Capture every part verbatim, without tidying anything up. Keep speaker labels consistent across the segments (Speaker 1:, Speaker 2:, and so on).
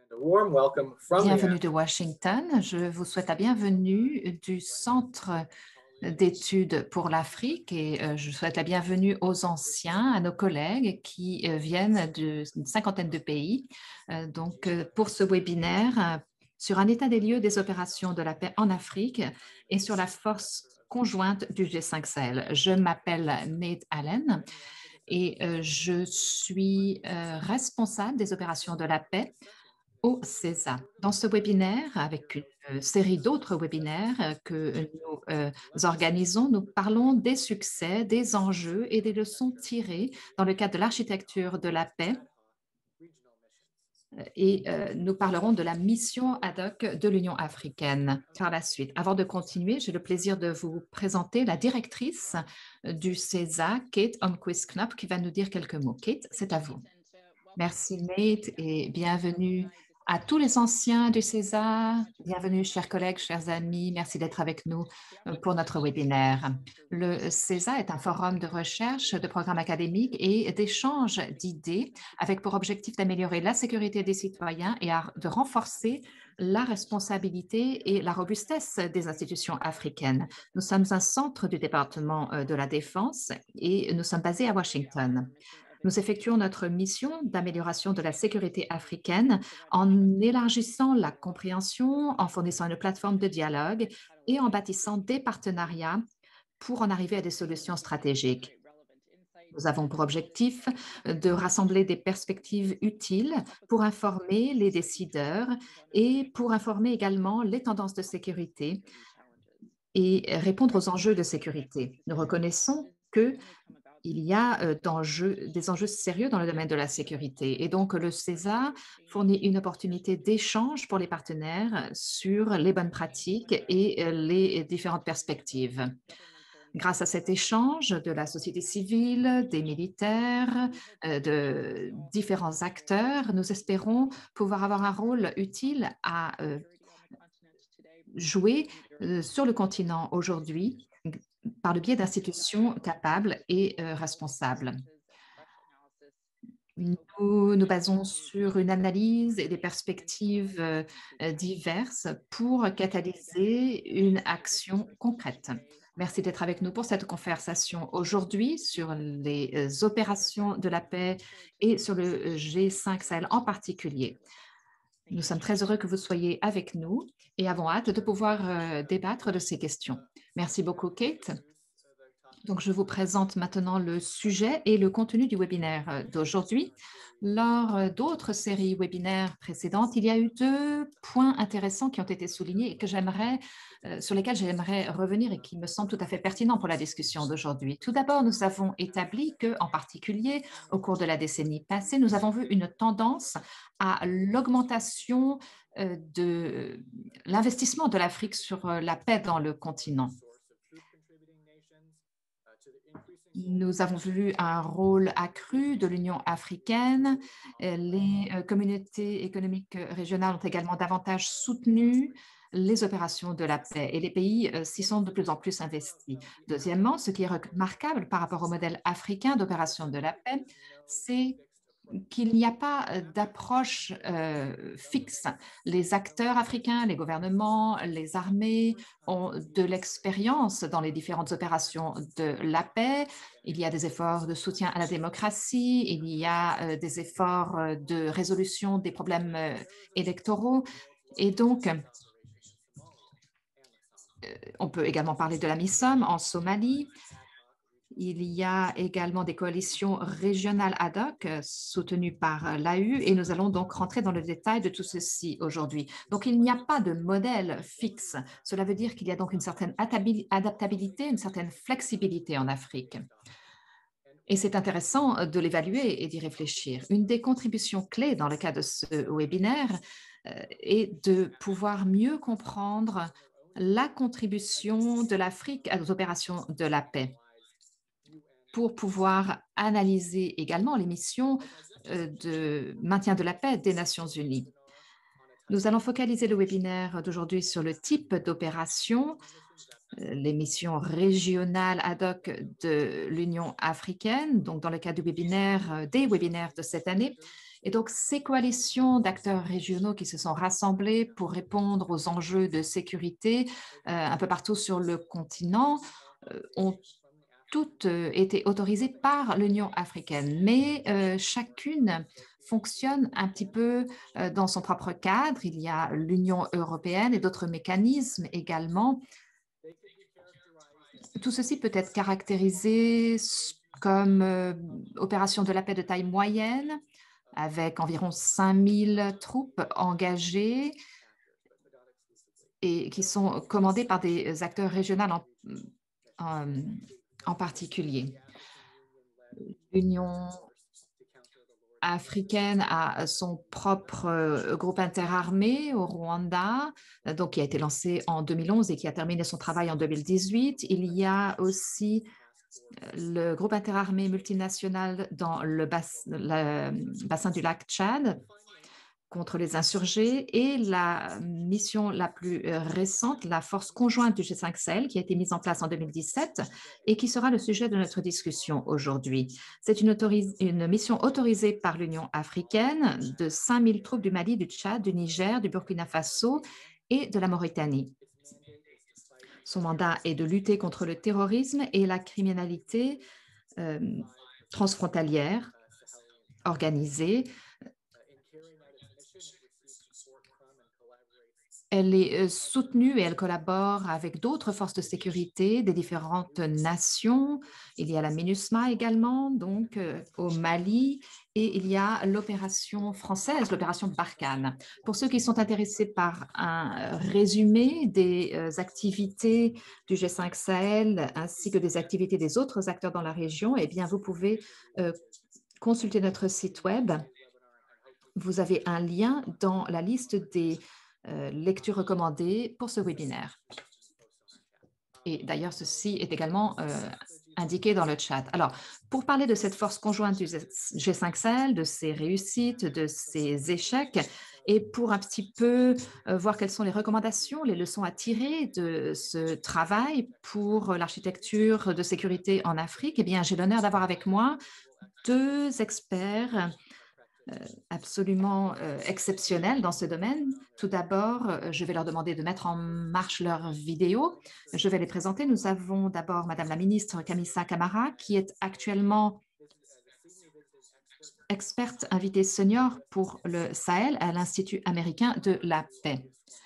Speaker 1: Bienvenue de Washington. Je vous souhaite la bienvenue du Centre d'études pour l'Afrique et euh, je souhaite la bienvenue aux anciens, à nos collègues qui euh, viennent d'une cinquantaine de pays. Euh, donc, euh, pour ce webinaire euh, sur un état des lieux des opérations de la paix en Afrique et sur la force conjointe du G cinq Sahel. Je m'appelle Nate Allen et euh, je suis euh, responsable des opérations de la paix au CESA. Dans ce webinaire, avec une euh, série d'autres webinaires euh, que nous euh, organisons, nous parlons des succès, des enjeux et des leçons tirées dans le cadre de l'architecture de la paix. Et euh, nous parlerons de la mission ad hoc de l'Union africaine par la suite. Avant de continuer, j'ai le plaisir de vous présenter la directrice du CESA, Kate Holmquist-Knop, qui va nous dire quelques mots. Kate, c'est à vous. Merci Nate et bienvenue à tous les anciens du CESA. Bienvenue chers collègues, chers amis. Merci d'être avec nous pour notre webinaire. Le CESA est un forum de recherche, de programmes académiques et d'échange d'idées avec pour objectif d'améliorer la sécurité des citoyens et de renforcer la responsabilité et la robustesse des institutions africaines. Nous sommes un centre du département de la Défense et nous sommes basés à Washington. Nous effectuons notre mission d'amélioration de la sécurité africaine en élargissant la compréhension, en fournissant une plateforme de dialogue et en bâtissant des partenariats pour en arriver à des solutions stratégiques. Nous avons pour objectif de rassembler des perspectives utiles pour informer les décideurs et pour informer également les tendances de sécurité et répondre aux enjeux de sécurité. Nous reconnaissons que il y a euh, d'enjeux, des enjeux sérieux dans le domaine de la sécurité. Et donc, le CESA fournit une opportunité d'échange pour les partenaires sur les bonnes pratiques et euh, les différentes perspectives. Grâce à cet échange de la société civile, des militaires, euh, de différents acteurs, nous espérons pouvoir avoir un rôle utile à euh, jouer euh, sur le continent aujourd'hui par le biais d'institutions capables et euh, responsables. Nous nous basons sur une analyse et des perspectives euh, diverses pour catalyser une action concrète. Merci d'être avec nous pour cette conversation aujourd'hui sur les euh, opérations de la paix et sur le G cinq Sahel en particulier. Nous sommes très heureux que vous soyez avec nous et avons hâte de pouvoir euh, débattre de ces questions. Merci beaucoup, Kate. Donc, je vous présente maintenant le sujet et le contenu du webinaire d'aujourd'hui. Lors d'autres séries webinaires précédentes, il y a eu deux points intéressants qui ont été soulignés et que j'aimerais, euh, sur lesquels j'aimerais revenir et qui me semblent tout à fait pertinents pour la discussion d'aujourd'hui. Tout d'abord, nous avons établi que, en particulier, au cours de la décennie passée, nous avons vu une tendance à l'augmentation euh, de l'investissement de l'Afrique sur euh, la paix dans le continent. Nous avons vu un rôle accru de l'Union africaine. Les communautés économiques régionales ont également davantage soutenu les opérations de la paix et les pays s'y sont de plus en plus investis. Deuxièmement, ce qui est remarquable par rapport au modèle africain d'opération de la paix, c'est qu'il n'y a pas d'approche euh, fixe. Les acteurs africains, les gouvernements, les armées ont de l'expérience dans les différentes opérations de la paix. Il y a des efforts de soutien à la démocratie, il y a euh, des efforts de résolution des problèmes euh, électoraux. Et donc, euh, on peut également parler de la MISOM en Somalie. Il y a également des coalitions régionales ad hoc soutenues par l'A U et nous allons donc rentrer dans le détail de tout ceci aujourd'hui. Donc, il n'y a pas de modèle fixe. Cela veut dire qu'il y a donc une certaine adaptabilité, une certaine flexibilité en Afrique. Et c'est intéressant de l'évaluer et d'y réfléchir. Une des contributions clés dans le cas de ce webinaire est de pouvoir mieux comprendre la contribution de l'Afrique aux opérations de la paix, pour pouvoir analyser également les missions de maintien de la paix des Nations unies. Nous allons focaliser le webinaire d'aujourd'hui sur le type d'opération les missions régionales ad hoc de l'Union africaine, donc dans le cadre du webinaire, des webinaires de cette année. Et donc, ces coalitions d'acteurs régionaux qui se sont rassemblés pour répondre aux enjeux de sécurité euh, un peu partout sur le continent euh, ont toutes euh, été autorisées par l'Union africaine, mais euh, chacune fonctionne un petit peu euh, dans son propre cadre. Il y a l'Union européenne et d'autres mécanismes également. Tout ceci peut être caractérisé comme euh, opération de la paix de taille moyenne, avec environ cinq mille troupes engagées et qui sont commandées par des acteurs régionaux en, en, en particulier. L'Union africaine a son propre groupe interarmé au Rwanda, donc qui a été lancé en deux mille onze et qui a terminé son travail en deux mille dix-huit. Il y a aussi le groupe interarmé multinational dans le, bas, le bassin du lac Tchad contre les insurgés et la mission la plus récente, la force conjointe du G cinq Sahel, qui a été mise en place en deux mille dix-sept et qui sera le sujet de notre discussion aujourd'hui. C'est une, une mission autorisée par l'Union africaine de cinq mille troupes du Mali, du Tchad, du Niger, du Burkina Faso et de la Mauritanie. Son mandat est de lutter contre le terrorisme et la criminalité euh, transfrontalière organisée. Elle est soutenue et elle collabore avec d'autres forces de sécurité des différentes nations. Il y a la MINUSMA également, donc euh, au Mali, et il y a l'opération française, l'opération Barkhane. Pour ceux qui sont intéressés par un résumé des euh, activités du G cinq Sahel ainsi que des activités des autres acteurs dans la région, eh bien, vous pouvez euh, consulter notre site web. Vous avez un lien dans la liste des Euh, lecture recommandée pour ce webinaire. Et d'ailleurs, ceci est également euh, indiqué dans le chat. Alors, pour parler de cette force conjointe du G cinq Sahel, de ses réussites, de ses échecs, et pour un petit peu euh, voir quelles sont les recommandations, les leçons à tirer de ce travail pour l'architecture de sécurité en Afrique, eh bien, j'ai l'honneur d'avoir avec moi deux experts Euh, absolument euh, exceptionnels dans ce domaine. Tout d'abord, euh, je vais leur demander de mettre en marche leur vidéo. Je vais les présenter. Nous avons d'abord Madame la ministre Kamisa Camara, qui est actuellement experte invitée senior pour le Sahel à l'Institut américain de la paix.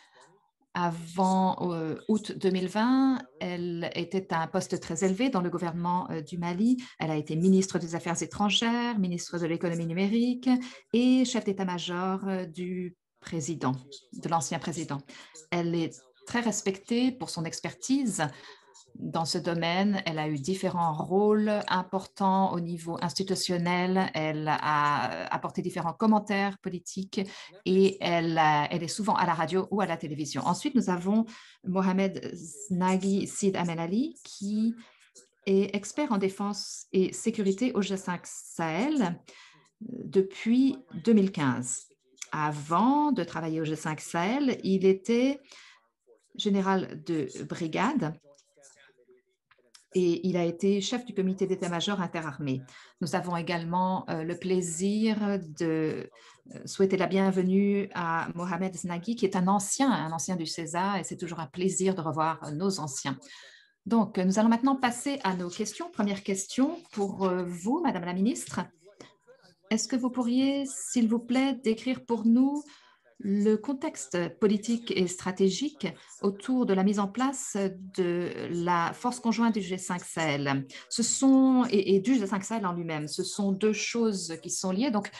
Speaker 1: Avant euh, août deux mille vingt, elle était à un poste très élevé dans le gouvernement euh, du Mali. Elle a été ministre des Affaires étrangères, ministre de l'économie numérique et chef d'état-major euh, du président, de l'ancien président. Elle est très respectée pour son expertise dans ce domaine. Elle a eu différents rôles importants au niveau institutionnel. Elle a apporté différents commentaires politiques et elle, a, elle est souvent à la radio ou à la télévision. Ensuite, nous avons Mohamed Nagui Sid Ahmed Ali, qui est expert en défense et sécurité au G cinq Sahel depuis deux mille quinze. Avant de travailler au G cinq Sahel, il était général de brigade et il a été chef du comité d'état-major interarmé. Nous avons également euh, le plaisir de euh, souhaiter la bienvenue à Mohamed Znaghi, qui est un ancien, un ancien du César, et c'est toujours un plaisir de revoir nos anciens. Donc, nous allons maintenant passer à nos questions. Première question pour euh, vous, Madame la ministre. Est-ce que vous pourriez, s'il vous plaît, décrire pour nous le contexte politique et stratégique autour de la mise en place de la force conjointe du G cinq Sahel. Ce sont, et, et du G cinq Sahel en lui-même, ce sont deux choses qui sont liées. Donc,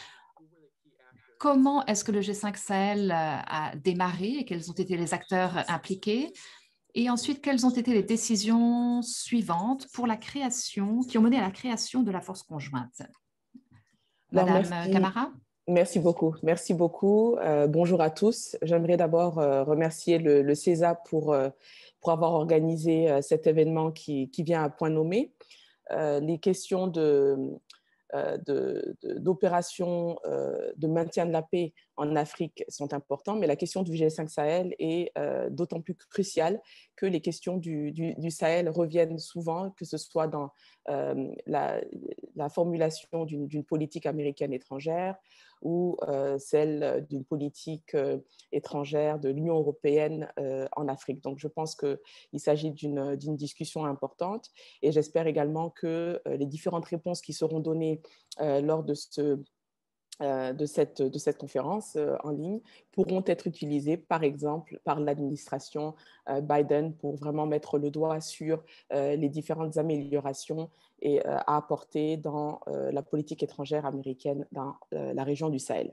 Speaker 1: comment est-ce que le G cinq Sahel a démarré et quels ont été les acteurs impliqués? Et ensuite, quelles ont été les décisions suivantes pour la création, qui ont mené à la création de la force conjointe?
Speaker 2: Alors,
Speaker 1: Madame
Speaker 2: merci.
Speaker 1: Camara?
Speaker 2: Merci beaucoup. Merci beaucoup. Euh, bonjour à tous. J'aimerais d'abord euh, remercier le, le César pour, euh, pour avoir organisé euh, cet événement qui, qui vient à point nommé. Euh, les questions de, euh, de, de, d'opérations euh, de maintien de la paix en Afrique sont importants, mais la question du G cinq Sahel est euh, d'autant plus cruciale que les questions du, du, du Sahel reviennent souvent, que ce soit dans euh, la, la formulation d'une, d'une politique américaine étrangère ou euh, celle d'une politique euh, étrangère de l'Union européenne euh, en Afrique. Donc, je pense qu'il s'agit d'une, d'une discussion importante et j'espère également que euh, les différentes réponses qui seront données euh, lors de ce Euh, de, cette, de cette conférence euh, en ligne pourront être utilisées, par exemple, par l'administration euh, Biden pour vraiment mettre le doigt sur euh, les différentes améliorations et, euh, à apporter dans euh, la politique étrangère américaine dans euh, la région du Sahel.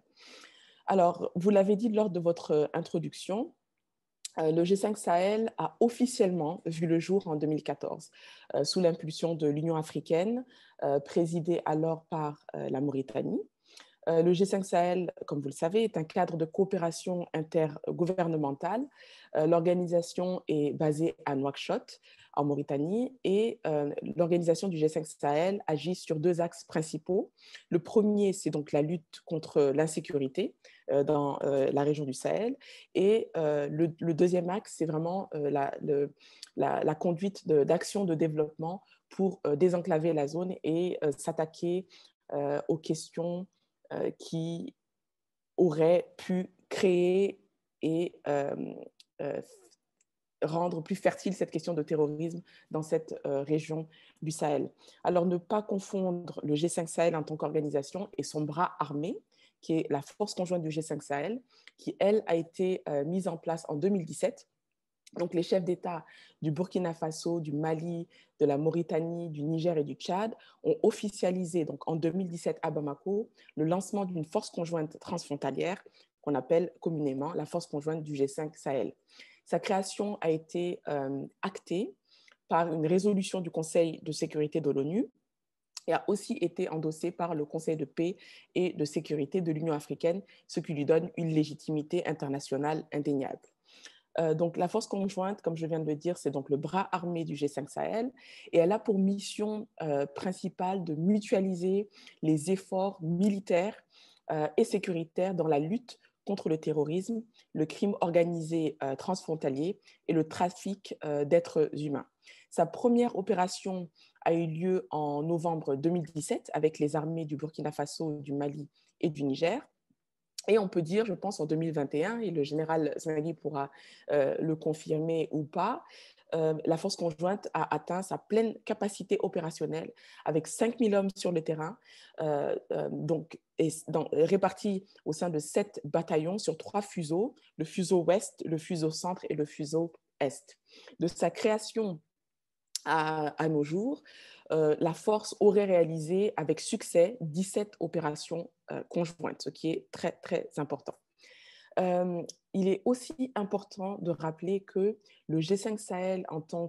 Speaker 2: Alors, vous l'avez dit lors de votre introduction, euh, le G cinq Sahel a officiellement vu le jour en deux mille quatorze, euh, sous l'impulsion de l'Union africaine, euh, présidée alors par euh, la Mauritanie. Euh, le G cinq Sahel, comme vous le savez, est un cadre de coopération intergouvernementale. Euh, l'organisation est basée à Nouakchott, en Mauritanie, et euh, l'organisation du G cinq Sahel agit sur deux axes principaux. Le premier, c'est donc la lutte contre l'insécurité euh, dans euh, la région du Sahel, et euh, le, le, deuxième axe, c'est vraiment euh, la, le, la, la conduite de, d'actions de développement pour euh, désenclaver la zone et euh, s'attaquer euh, aux questions Euh, qui aurait pu créer et euh, euh, rendre plus fertile cette question de terrorisme dans cette euh, région du Sahel. Alors, ne pas confondre le G cinq Sahel en tant qu'organisation et son bras armé, qui est la force conjointe du G cinq Sahel, qui, elle, a été euh, mise en place en deux mille dix-sept. Donc, les chefs d'État du Burkina Faso, du Mali, de la Mauritanie, du Niger et du Tchad ont officialisé, donc en deux mille dix-sept à Bamako, le lancement d'une force conjointe transfrontalière qu'on appelle communément la force conjointe du G cinq Sahel. Sa création a été euh, actée par une résolution du Conseil de sécurité de l'ONU et a aussi été endossée par le Conseil de paix et de sécurité de l'Union africaine, ce qui lui donne une légitimité internationale indéniable. Euh, donc, la force conjointe, comme je viens de le dire, c'est donc le bras armé du G cinq Sahel et elle a pour mission euh, principale de mutualiser les efforts militaires euh, et sécuritaires dans la lutte contre le terrorisme, le crime organisé euh, transfrontalier et le trafic euh, d'êtres humains. Sa première opération a eu lieu en novembre deux mille dix-sept avec les armées du Burkina Faso, du Mali et du Niger. Et on peut dire, je pense, en deux mille vingt et un, et le général Smaghi pourra euh, le confirmer ou pas, euh, la force conjointe a atteint sa pleine capacité opérationnelle avec cinq mille hommes sur le terrain, euh, euh, donc, et dans, répartis au sein de sept bataillons sur trois fuseaux, le fuseau ouest, le fuseau centre et le fuseau est. De sa création à, à nos jours, euh, la force aurait réalisé avec succès dix-sept opérations euh, conjointes, ce qui est très, très important. Euh, il est aussi important de rappeler que le G cinq Sahel, en tant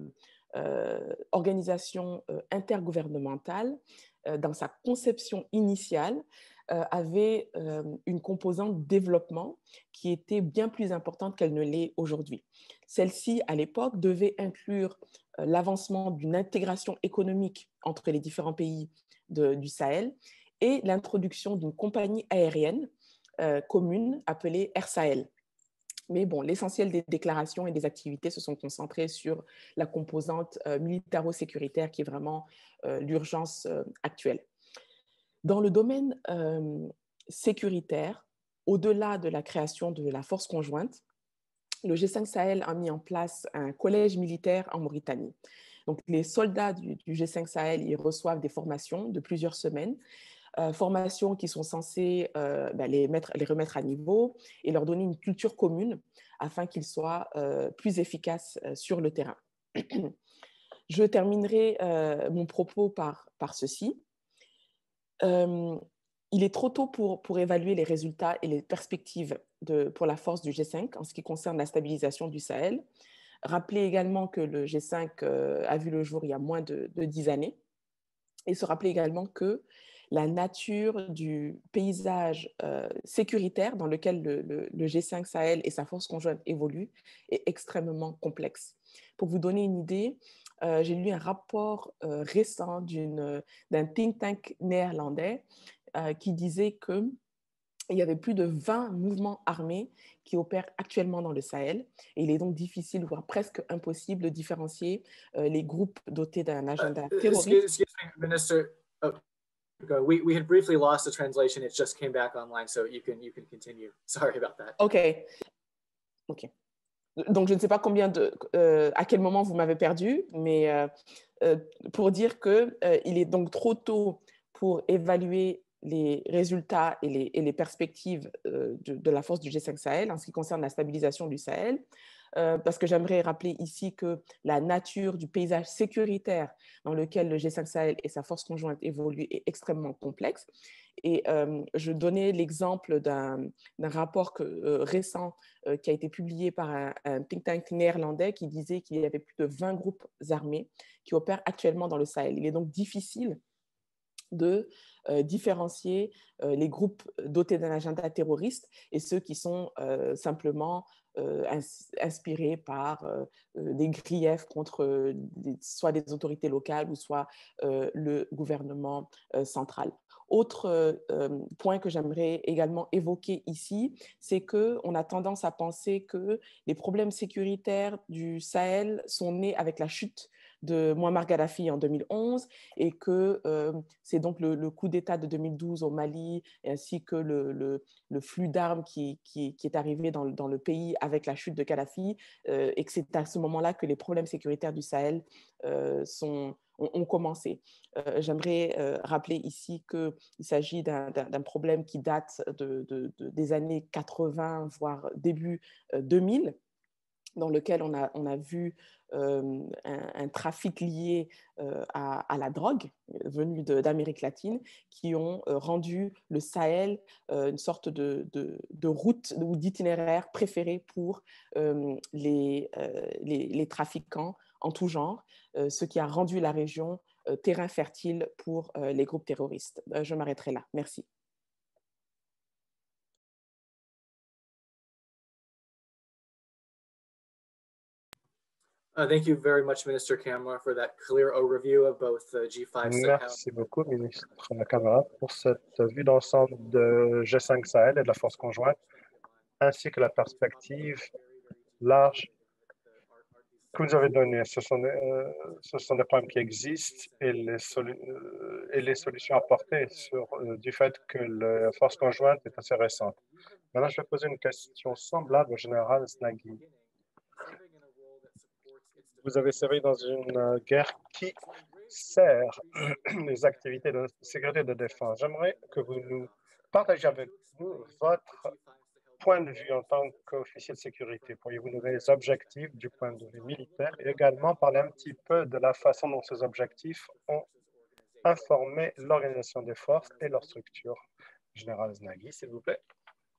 Speaker 2: qu'organisation euh, euh, intergouvernementale, euh, dans sa conception initiale, euh, avait euh, une composante développement qui était bien plus importante qu'elle ne l'est aujourd'hui. Celle-ci, à l'époque, devait inclure euh, l'avancement d'une intégration économique entre les différents pays de, du Sahel et l'introduction d'une compagnie aérienne Euh, commune appelée Air Sahel. Mais bon, l'essentiel des déclarations et des activités se sont concentrées sur la composante euh, militaro-sécuritaire qui est vraiment euh, l'urgence euh, actuelle. Dans le domaine euh, sécuritaire, au-delà de la création de la force conjointe, le G cinq Sahel a mis en place un collège militaire en Mauritanie. Donc, les soldats du, du G cinq Sahel y reçoivent des formations de plusieurs semaines, euh, formations qui sont censées euh, ben, les, mettre, les remettre à niveau et leur donner une culture commune afin qu'ils soient euh, plus efficaces euh, sur le terrain. Je terminerai euh, mon propos par, par ceci. Euh, il est trop tôt pour, pour évaluer les résultats et les perspectives de, pour la force du G cinq en ce qui concerne la stabilisation du Sahel. Rappelez également que le G cinq euh, a vu le jour il y a moins de, de dix années et se rappeler également que la nature du paysage euh, sécuritaire dans lequel le, le, le G cinq Sahel et sa force conjointe évoluent est extrêmement complexe. Pour vous donner une idée, euh, j'ai lu un rapport euh, récent d'un think tank néerlandais euh, qui disait que il y avait plus de vingt mouvements armés qui opèrent actuellement dans le Sahel. Et il est donc difficile, voire presque impossible, de différencier euh, les groupes dotés d'un agenda
Speaker 3: uh,
Speaker 2: terroriste.
Speaker 3: Excuse, excuse me, Minister. Oh, we, we had briefly lost the translation. It just came back online, so you can, you can continue. Sorry about that.
Speaker 2: OK. OK. Donc, je ne sais pas combien de, euh, à quel moment vous m'avez perdu, mais euh, euh, pour dire qu'il euh, est donc trop tôt pour évaluer les résultats et les, et les perspectives euh, de, de la force du G cinq Sahel en ce qui concerne la stabilisation du Sahel, euh, parce que j'aimerais rappeler ici que la nature du paysage sécuritaire dans lequel le G cinq Sahel et sa force conjointe évoluent est extrêmement complexe. Et euh, je donnais l'exemple d'un rapport que, euh, récent euh, qui a été publié par un, un think tank néerlandais qui disait qu'il y avait plus de vingt groupes armés qui opèrent actuellement dans le Sahel. Il est donc difficile de euh, différencier euh, les groupes dotés d'un agenda terroriste et ceux qui sont euh, simplement euh, ins inspirés par euh, des griefs contre euh, des, soit des autorités locales ou soit euh, le gouvernement euh, central. Autre euh, point que j'aimerais également évoquer ici, c'est qu'on a tendance à penser que les problèmes sécuritaires du Sahel sont nés avec la chute de Mouammar Kadhafi en deux mille onze et que euh, c'est donc le, le coup d'État de deux mille douze au Mali ainsi que le, le, le flux d'armes qui, qui, qui est arrivé dans, dans le pays avec la chute de Kadhafi euh, et que c'est à ce moment-là que les problèmes sécuritaires du Sahel euh, sont, ont, ont commencé. Euh, J'aimerais euh, rappeler ici qu'il s'agit d'un problème qui date de, de, de, des années quatre-vingts, voire début euh, deux mille, dans lequel on a, on a vu euh, un, un trafic lié euh, à, à la drogue venue d'Amérique latine qui ont euh, rendu le Sahel euh, une sorte de, de, de route ou d'itinéraire préféré pour euh, les, euh, les, les trafiquants en tout genre, euh, ce qui a rendu la région euh, terrain fertile pour euh, les groupes terroristes. Euh, je m'arrêterai là. Merci.
Speaker 3: Uh, thank you very much, Minister Camara, for that clear overview of both the G five Sahel.
Speaker 4: Merci beaucoup, ministre Camara, pour cette vue d'ensemble de G cinq Sahel et de la force conjointe, ainsi que la perspective large que vous avez donnée. Ce sont, euh, ce sont des problèmes qui existent et les, solu euh, et les solutions apportées sur, euh, du fait que la force conjointe est assez récente. Maintenant, je vais poser une question semblable au général Snaghi. Vous avez servi dans une guerre qui sert les activités de sécurité et de défense. J'aimerais que vous nous partagiez avec nous votre point de vue en tant qu'officier de sécurité. Pourriez-vous nous donner les objectifs du point de vue militaire et également parler un petit peu de la façon dont ces objectifs ont informé l'organisation des forces et leur structure? Général Snaghi, s'il vous plaît.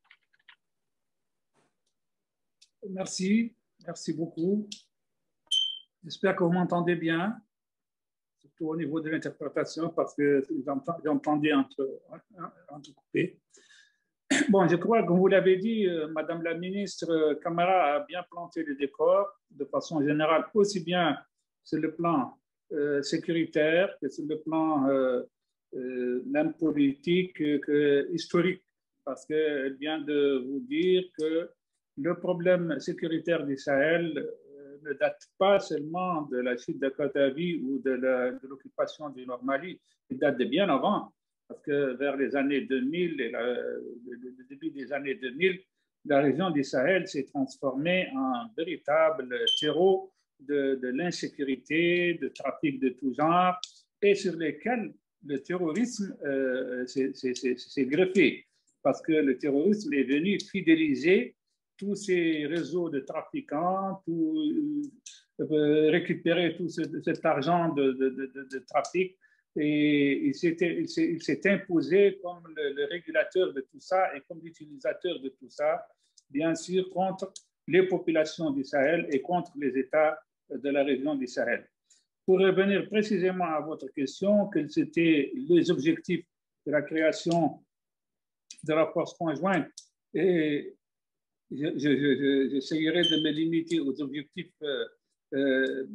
Speaker 5: Merci, merci beaucoup. J'espère que vous m'entendez bien, surtout au niveau de l'interprétation, parce que j'entendais entre, entrecoupé. Bon, je crois que, comme vous l'avez dit, euh, Madame la ministre Camara a bien planté le décor de façon générale, aussi bien sur le plan euh, sécuritaire que sur le plan euh, euh, même politique que, que historique, parce qu'elle vient de vous dire que le problème sécuritaire du Sahel euh, ne date pas seulement de la chute de Kadhafi ou de l'occupation du Nord Mali, il date de bien avant. Parce que vers les années deux mille, et la, le début des années deux mille, la région du Sahel s'est transformée en véritable terreau de, de l'insécurité, de trafic de tout genre, et sur lesquels le terrorisme euh, s'est greffé. Parce que le terrorisme est venu fidéliser tous ces réseaux de trafiquants, tout, euh, récupérer tout ce, cet argent de, de, de, de trafic. Et il s'est imposé comme le, le régulateur de tout ça et comme l'utilisateur de tout ça, bien sûr, contre les populations du Sahel et contre les États de la région du Sahel. Pour revenir précisément à votre question, quels étaient les objectifs de la création de la force conjointe, et j'essayerai de me limiter aux objectifs euh, euh,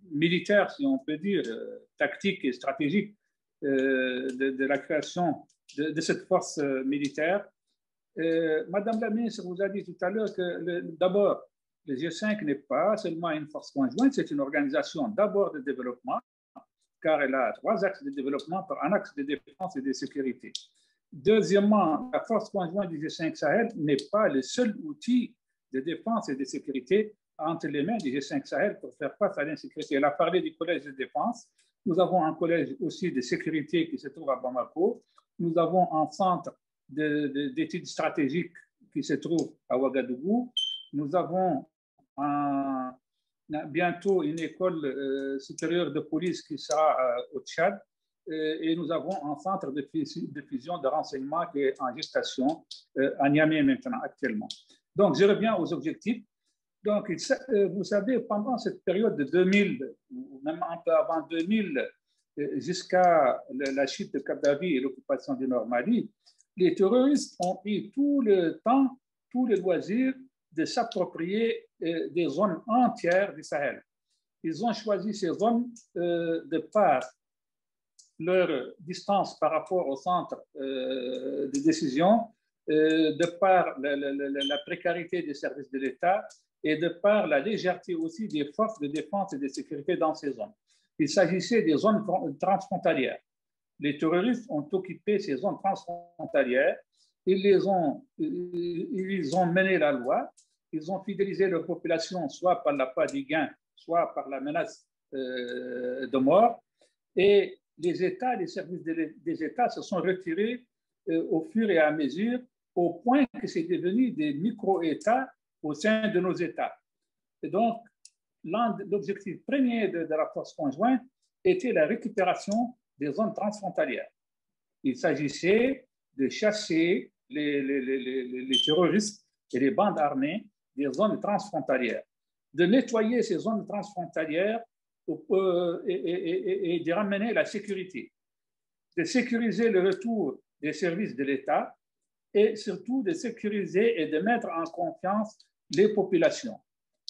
Speaker 5: militaire, si on peut dire, euh, tactique et stratégique euh, de, de la création de, de cette force euh, militaire. Euh, Madame la ministre vous a dit tout à l'heure que d'abord, le G cinq n'est pas seulement une force conjointe, c'est une organisation d'abord de développement, car elle a trois axes de développement par un axe de défense et de sécurité. Deuxièmement, la force conjointe du G cinq Sahel n'est pas le seul outil de défense et de sécurité entre les mains du G cinq Sahel pour faire face à l'insécurité. Elle a parlé du collège de défense. Nous avons un collège aussi de sécurité qui se trouve à Bamako. Nous avons un centre d'études stratégiques qui se trouve à Ouagadougou. Nous avons un, bientôt une école euh, supérieure de police qui sera euh, au Tchad. Euh, et nous avons un centre de, de fusion de renseignement qui est en gestation euh, à Niamey maintenant, actuellement. Donc, je reviens aux objectifs. Donc, euh, vous savez, pendant cette période de deux mille, ou même un peu avant deux mille, euh, jusqu'à la chute de Kadhafi et l'occupation du Nord Mali, les terroristes ont eu tout le temps, tous les loisirs de s'approprier euh, des zones entières du Sahel. Ils ont choisi ces zones euh, de par leur distance par rapport au centre euh, de décision, euh, de par la, la, la, la précarité des services de l'État et de par la légèreté aussi des forces de défense et de sécurité dans ces zones. Il s'agissait des zones transfrontalières. Les terroristes ont occupé ces zones transfrontalières, ils, les ont, ils ont mené la loi, ils ont fidélisé leur population soit par l'appât du gain, soit par la menace euh, de mort, et les États, les services des États se sont retirés euh, au fur et à mesure, au point que c'est devenu des micro-États au sein de nos États. Et donc, l'objectif premier de, de la force conjointe était la récupération des zones transfrontalières. Il s'agissait de chasser les, les, les, les, les terroristes et les bandes armées des zones transfrontalières, de nettoyer ces zones transfrontalières euh, et, et, et, et de ramener la sécurité, de sécuriser le retour des services de l'État et surtout de sécuriser et de mettre en confiance les populations.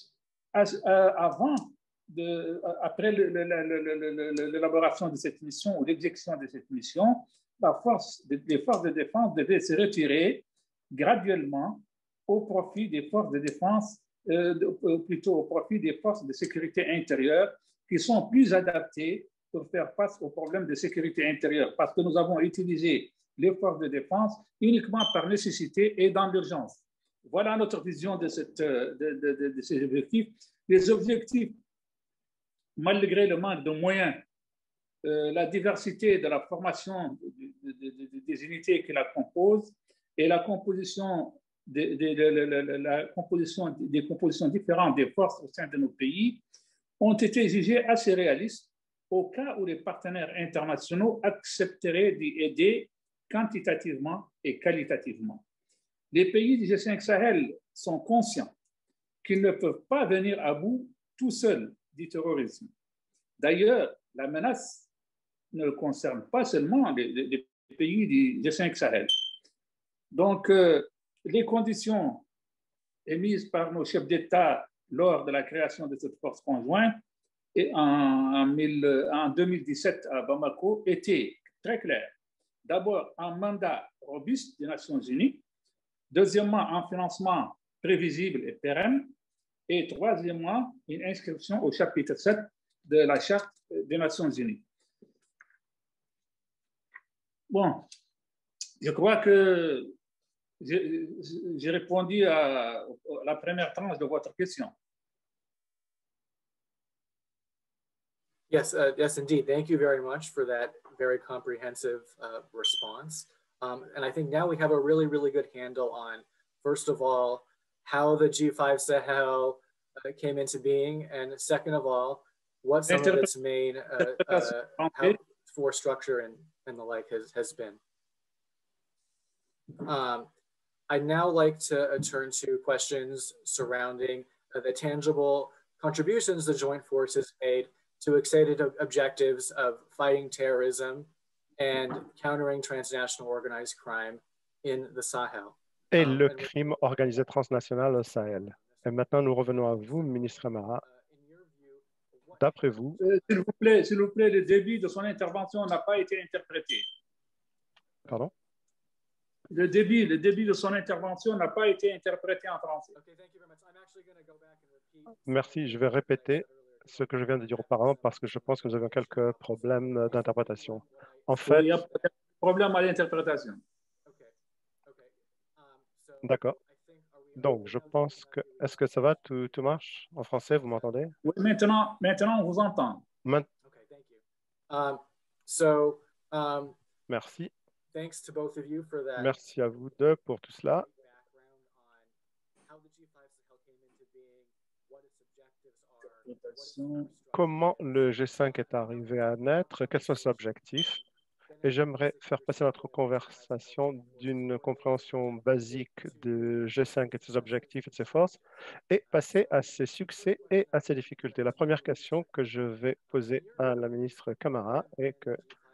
Speaker 5: Avant De, après l'élaboration de cette mission ou l'exécution de cette mission, la force, les forces de défense devaient se retirer graduellement au profit des forces de défense, euh, plutôt au profit des forces de sécurité intérieure qui sont plus adaptées pour faire face aux problèmes de sécurité intérieure, parce que nous avons utilisé les forces de défense uniquement par nécessité et dans l'urgence. Voilà notre vision de, cette, de, de, de, de ces objectifs. Les objectifs, malgré le manque de moyens, euh, la diversité de la formation de, de, de, des unités qui la composent et la composition, de, de, de, de, de, la composition des compositions différentes des forces au sein de nos pays ont été jugées assez réalistes au cas où les partenaires internationaux accepteraient d'y aider quantitativement et qualitativement. Les pays du G cinq Sahel sont conscients qu'ils ne peuvent pas venir à bout tout seuls du terrorisme. D'ailleurs, la menace ne concerne pas seulement les, les pays du G cinq Sahel. Donc, euh, les conditions émises par nos chefs d'État lors de la création de cette force conjointe et en, en, mille, en deux mille dix-sept à Bamako étaient très claires. D'abord, un mandat robuste des Nations Unies. Deuxièmement, un financement prévisible et pérenne. Et troisièmement, une inscription au chapitre sept de la Charte des Nations Unies. Bon, je crois que j'ai répondu à, à la première tranche de votre question.
Speaker 3: Yes, uh, yes, indeed. Thank you very much for that very comprehensive uh, response. Um, and I think now we have a really, really good handle on, first of all, how the G five Sahel uh, came into being, and second of all, what some of its main uh, uh, how force structure and, and the like has, has been. Um, I'd now like to uh, turn to questions surrounding uh, the tangible contributions the joint forces made to excited objectives of fighting terrorism and countering transnational organized crime in the Sahel.
Speaker 4: Et um, le crime organisé transnational au Sahel. Et maintenant, nous revenons à vous, ministre Amara. d'après vous...
Speaker 5: Euh, S'il vous plaît, s'il vous plaît, le début de son intervention n'a pas été interprété.
Speaker 4: Pardon?
Speaker 5: Le début, le début de son intervention n'a pas été interprété en français.
Speaker 4: Merci, je vais répéter ce que je viens de dire auparavant parce que je pense que nous avons quelques problèmes d'interprétation. En fait,
Speaker 5: Oui, il y a un problème à l'interprétation.
Speaker 4: d'accord. Donc, je pense que... Est-ce que ça va? Tout, tout marche en français? Vous m'entendez?
Speaker 5: Oui, maintenant, maintenant, on vous entend.
Speaker 4: Maint-
Speaker 3: Um, so, um,
Speaker 4: Merci.
Speaker 3: thanks to both of you for that.
Speaker 4: Merci à vous deux pour tout cela. Comment le G cinq est arrivé à naître? Quels sont ses objectifs? Et j'aimerais faire passer notre conversation d'une compréhension basique de G cinq et de ses objectifs et de ses forces et passer à ses succès et à ses difficultés. La première question que je vais poser à la ministre Camara est que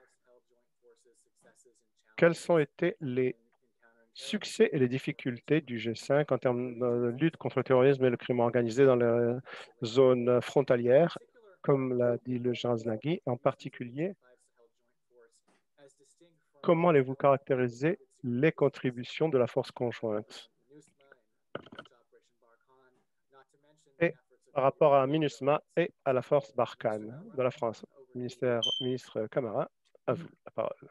Speaker 4: quels ont été les succès et les difficultés du G cinq en termes de lutte contre le terrorisme et le crime organisé dans les zones frontalières, comme l'a dit le général Znaghi, en particulier. Comment allez-vous caractériser les contributions de la force conjointe? Et par rapport à MINUSMA et à la force Barkhane de la France. Ministère, ministre Camara, à vous la parole.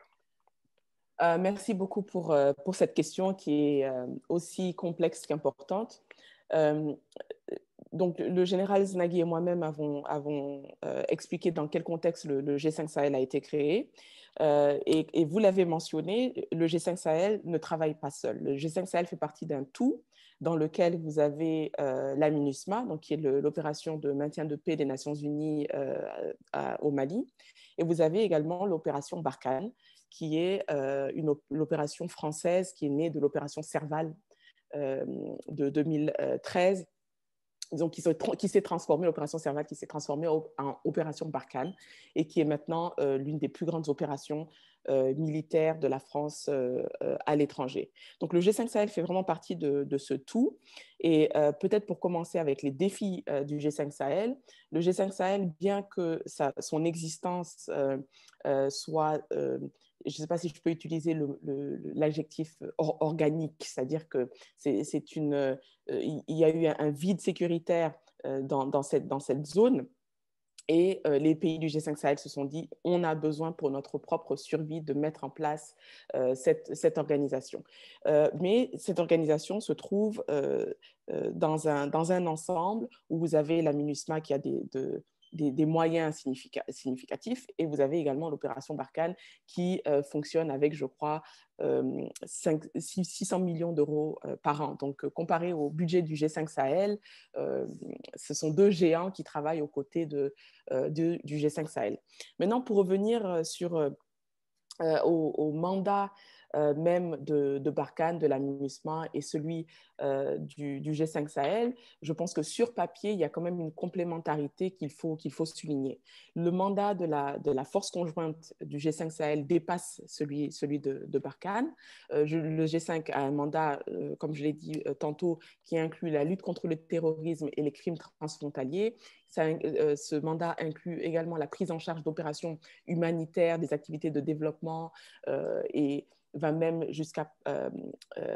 Speaker 2: Euh, merci beaucoup pour, euh, pour cette question qui est euh, aussi complexe qu'importante. Euh, donc, le général Znaghi et moi-même avons, avons euh, expliqué dans quel contexte le, le G cinq Sahel a été créé. Euh, et, et vous l'avez mentionné, le G cinq Sahel ne travaille pas seul. Le G cinq Sahel fait partie d'un tout dans lequel vous avez euh, la MINUSMA, donc qui est l'opération de maintien de paix des Nations Unies euh, à, au Mali, et vous avez également l'opération Barkhane, qui est euh, l'opération française qui est née de l'opération Serval euh, de deux mille treize, donc qui, qui s'est transformée, l'opération Serval qui s'est transformée en opération Barkhane et qui est maintenant euh, l'une des plus grandes opérations euh, militaires de la France euh, euh, à l'étranger. Donc le G cinq Sahel fait vraiment partie de, de ce tout. Et euh, peut-être pour commencer avec les défis euh, du G cinq Sahel, le G cinq Sahel, bien que sa, son existence euh, euh, soit... Euh, je ne sais pas si je peux utiliser l'adjectif or, organique, c'est-à-dire que c'est une, euh, il y a eu un, un vide sécuritaire euh, dans, dans, cette, dans cette zone. Et euh, les pays du G cinq Sahel se sont dit, on a besoin pour notre propre survie de mettre en place euh, cette, cette organisation. Euh, mais cette organisation se trouve euh, euh, dans, un, dans un ensemble où vous avez la MINUSMA qui a des... De, Des, des moyens significatifs et vous avez également l'opération Barkhane qui euh, fonctionne avec, je crois, euh, six cents millions d'euros euh, par an. Donc, euh, comparé au budget du G cinq Sahel, euh, ce sont deux géants qui travaillent aux côtés de, euh, de, du G cinq Sahel. Maintenant, pour revenir sur, euh, au, au mandat Euh, même de, de Barkhane, de la MINUSMA et celui euh, du, du G cinq Sahel, je pense que sur papier, il y a quand même une complémentarité qu'il faut, qu'il faut souligner. Le mandat de la, de la force conjointe du G cinq Sahel dépasse celui, celui de, de Barkhane. Euh, je, le G cinq a un mandat, euh, comme je l'ai dit euh, tantôt, qui inclut la lutte contre le terrorisme et les crimes transfrontaliers. Ça, euh, ce mandat inclut également la prise en charge d'opérations humanitaires, des activités de développement euh, et va même jusqu'à euh, euh,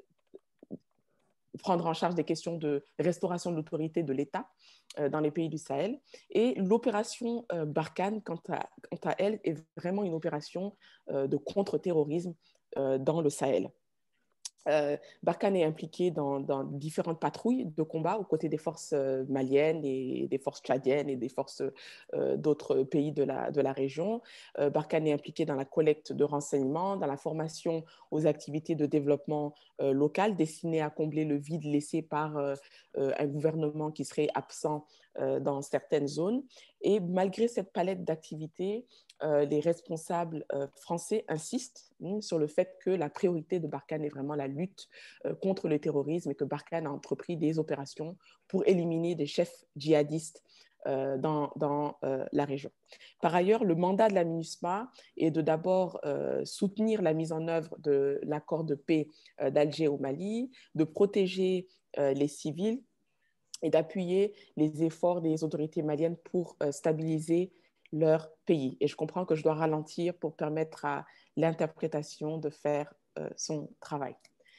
Speaker 2: prendre en charge des questions de restauration de l'autorité de l'État euh, dans les pays du Sahel. Et l'opération euh, Barkhane, quant à, quant à elle, est vraiment une opération euh, de contre-terrorisme euh, dans le Sahel. Euh, Barkhane est impliqué dans, dans différentes patrouilles de combat aux côtés des forces euh, maliennes et des forces tchadiennes et des forces euh, d'autres pays de la, de la région. Euh, Barkhane est impliqué dans la collecte de renseignements, dans la formation aux activités de développement euh, local destinées à combler le vide laissé par euh, euh, un gouvernement qui serait absent euh, dans certaines zones. Et malgré cette palette d'activités, Euh, les responsables euh, français insistent hein, sur le fait que la priorité de Barkhane est vraiment la lutte euh, contre le terrorisme et que Barkhane a entrepris des opérations pour éliminer des chefs djihadistes euh, dans, dans euh, la région. Par ailleurs, le mandat de la MINUSMA est de d'abord euh, soutenir la mise en œuvre de l'accord de paix euh, d'Alger au Mali, de protéger euh, les civils et d'appuyer les efforts des autorités maliennes pour euh, stabiliser leur pays. Et je comprends que je dois ralentir pour permettre à l'interprétation de faire euh, son travail.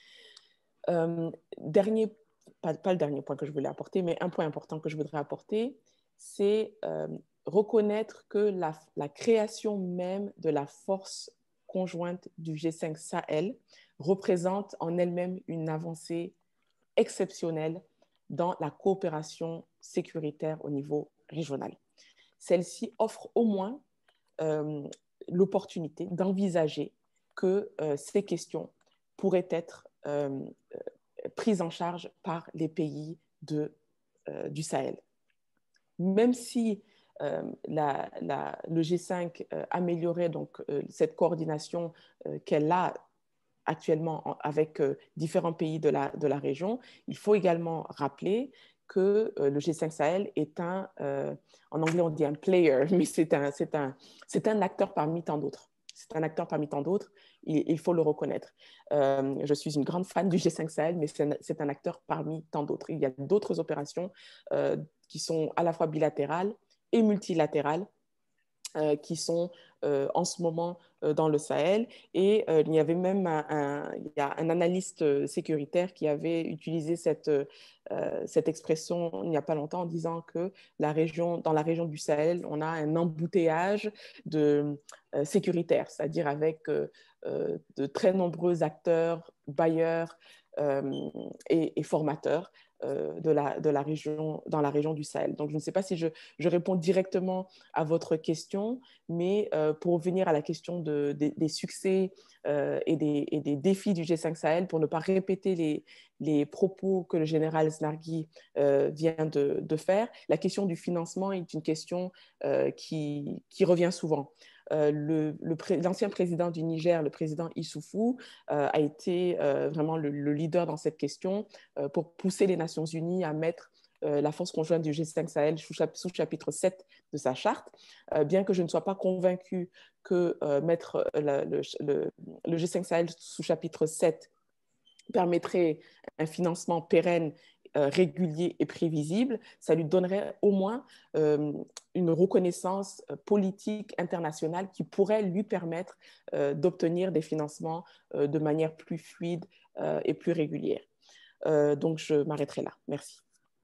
Speaker 2: Euh, dernier, pas, pas le dernier point que je voulais apporter, mais un point important que je voudrais apporter, c'est euh, reconnaître que la, la création même de la force conjointe du G cinq Sahel représente en elle-même une avancée exceptionnelle dans la coopération sécuritaire au niveau régional. Celle-ci offre au moins euh, l'opportunité d'envisager que euh, ces questions pourraient être euh, prises en charge par les pays de, euh, du Sahel. Même si euh, la, la, le G cinq euh, améliorait donc, euh, cette coordination euh, qu'elle a actuellement avec euh, différents pays de la, de la région, il faut également rappeler que euh, le G cinq Sahel est un, euh, en anglais on dit un player, mais c'est un, c'est un, c'est un acteur parmi tant d'autres. C'est un acteur parmi tant d'autres, il, il faut le reconnaître. Euh, je suis une grande fan du G cinq Sahel, mais c'est un, c'est un acteur parmi tant d'autres. Il y a d'autres opérations euh, qui sont à la fois bilatérales et multilatérales, Euh, qui sont euh, en ce moment euh, dans le Sahel. Et euh, il y avait même un, un, il y a un analyste sécuritaire qui avait utilisé cette, euh, cette expression il n'y a pas longtemps en disant que la région, dans la région du Sahel, on a un embouteillage de, euh, sécuritaire, c'est-à-dire avec euh, euh, de très nombreux acteurs, bailleurs euh, et, et formateurs de la, de la région, dans la région du Sahel. Donc, je ne sais pas si je, je réponds directement à votre question, mais euh, pour revenir à la question de, de, des succès euh, et, des, et des défis du G cinq Sahel, pour ne pas répéter les, les propos que le général Snarghi euh, vient de, de faire, la question du financement est une question euh, qui, qui revient souvent. Euh, le, le pré, l'ancien président du Niger, le président Issoufou, euh, a été euh, vraiment le, le leader dans cette question euh, pour pousser les Nations Unies à mettre euh, la force conjointe du G cinq Sahel sous, chap- sous chapitre sept de sa charte. Euh, bien que je ne sois pas convaincue que euh, mettre la, le, le, le G cinq Sahel sous chapitre sept permettrait un financement pérenne, euh, régulier et prévisible, ça lui donnerait au moins euh, une reconnaissance politique internationale qui pourrait lui permettre euh, d'obtenir des financements euh, de manière plus fluide euh, et plus régulière. Euh, donc, je m'arrêterai là. Merci.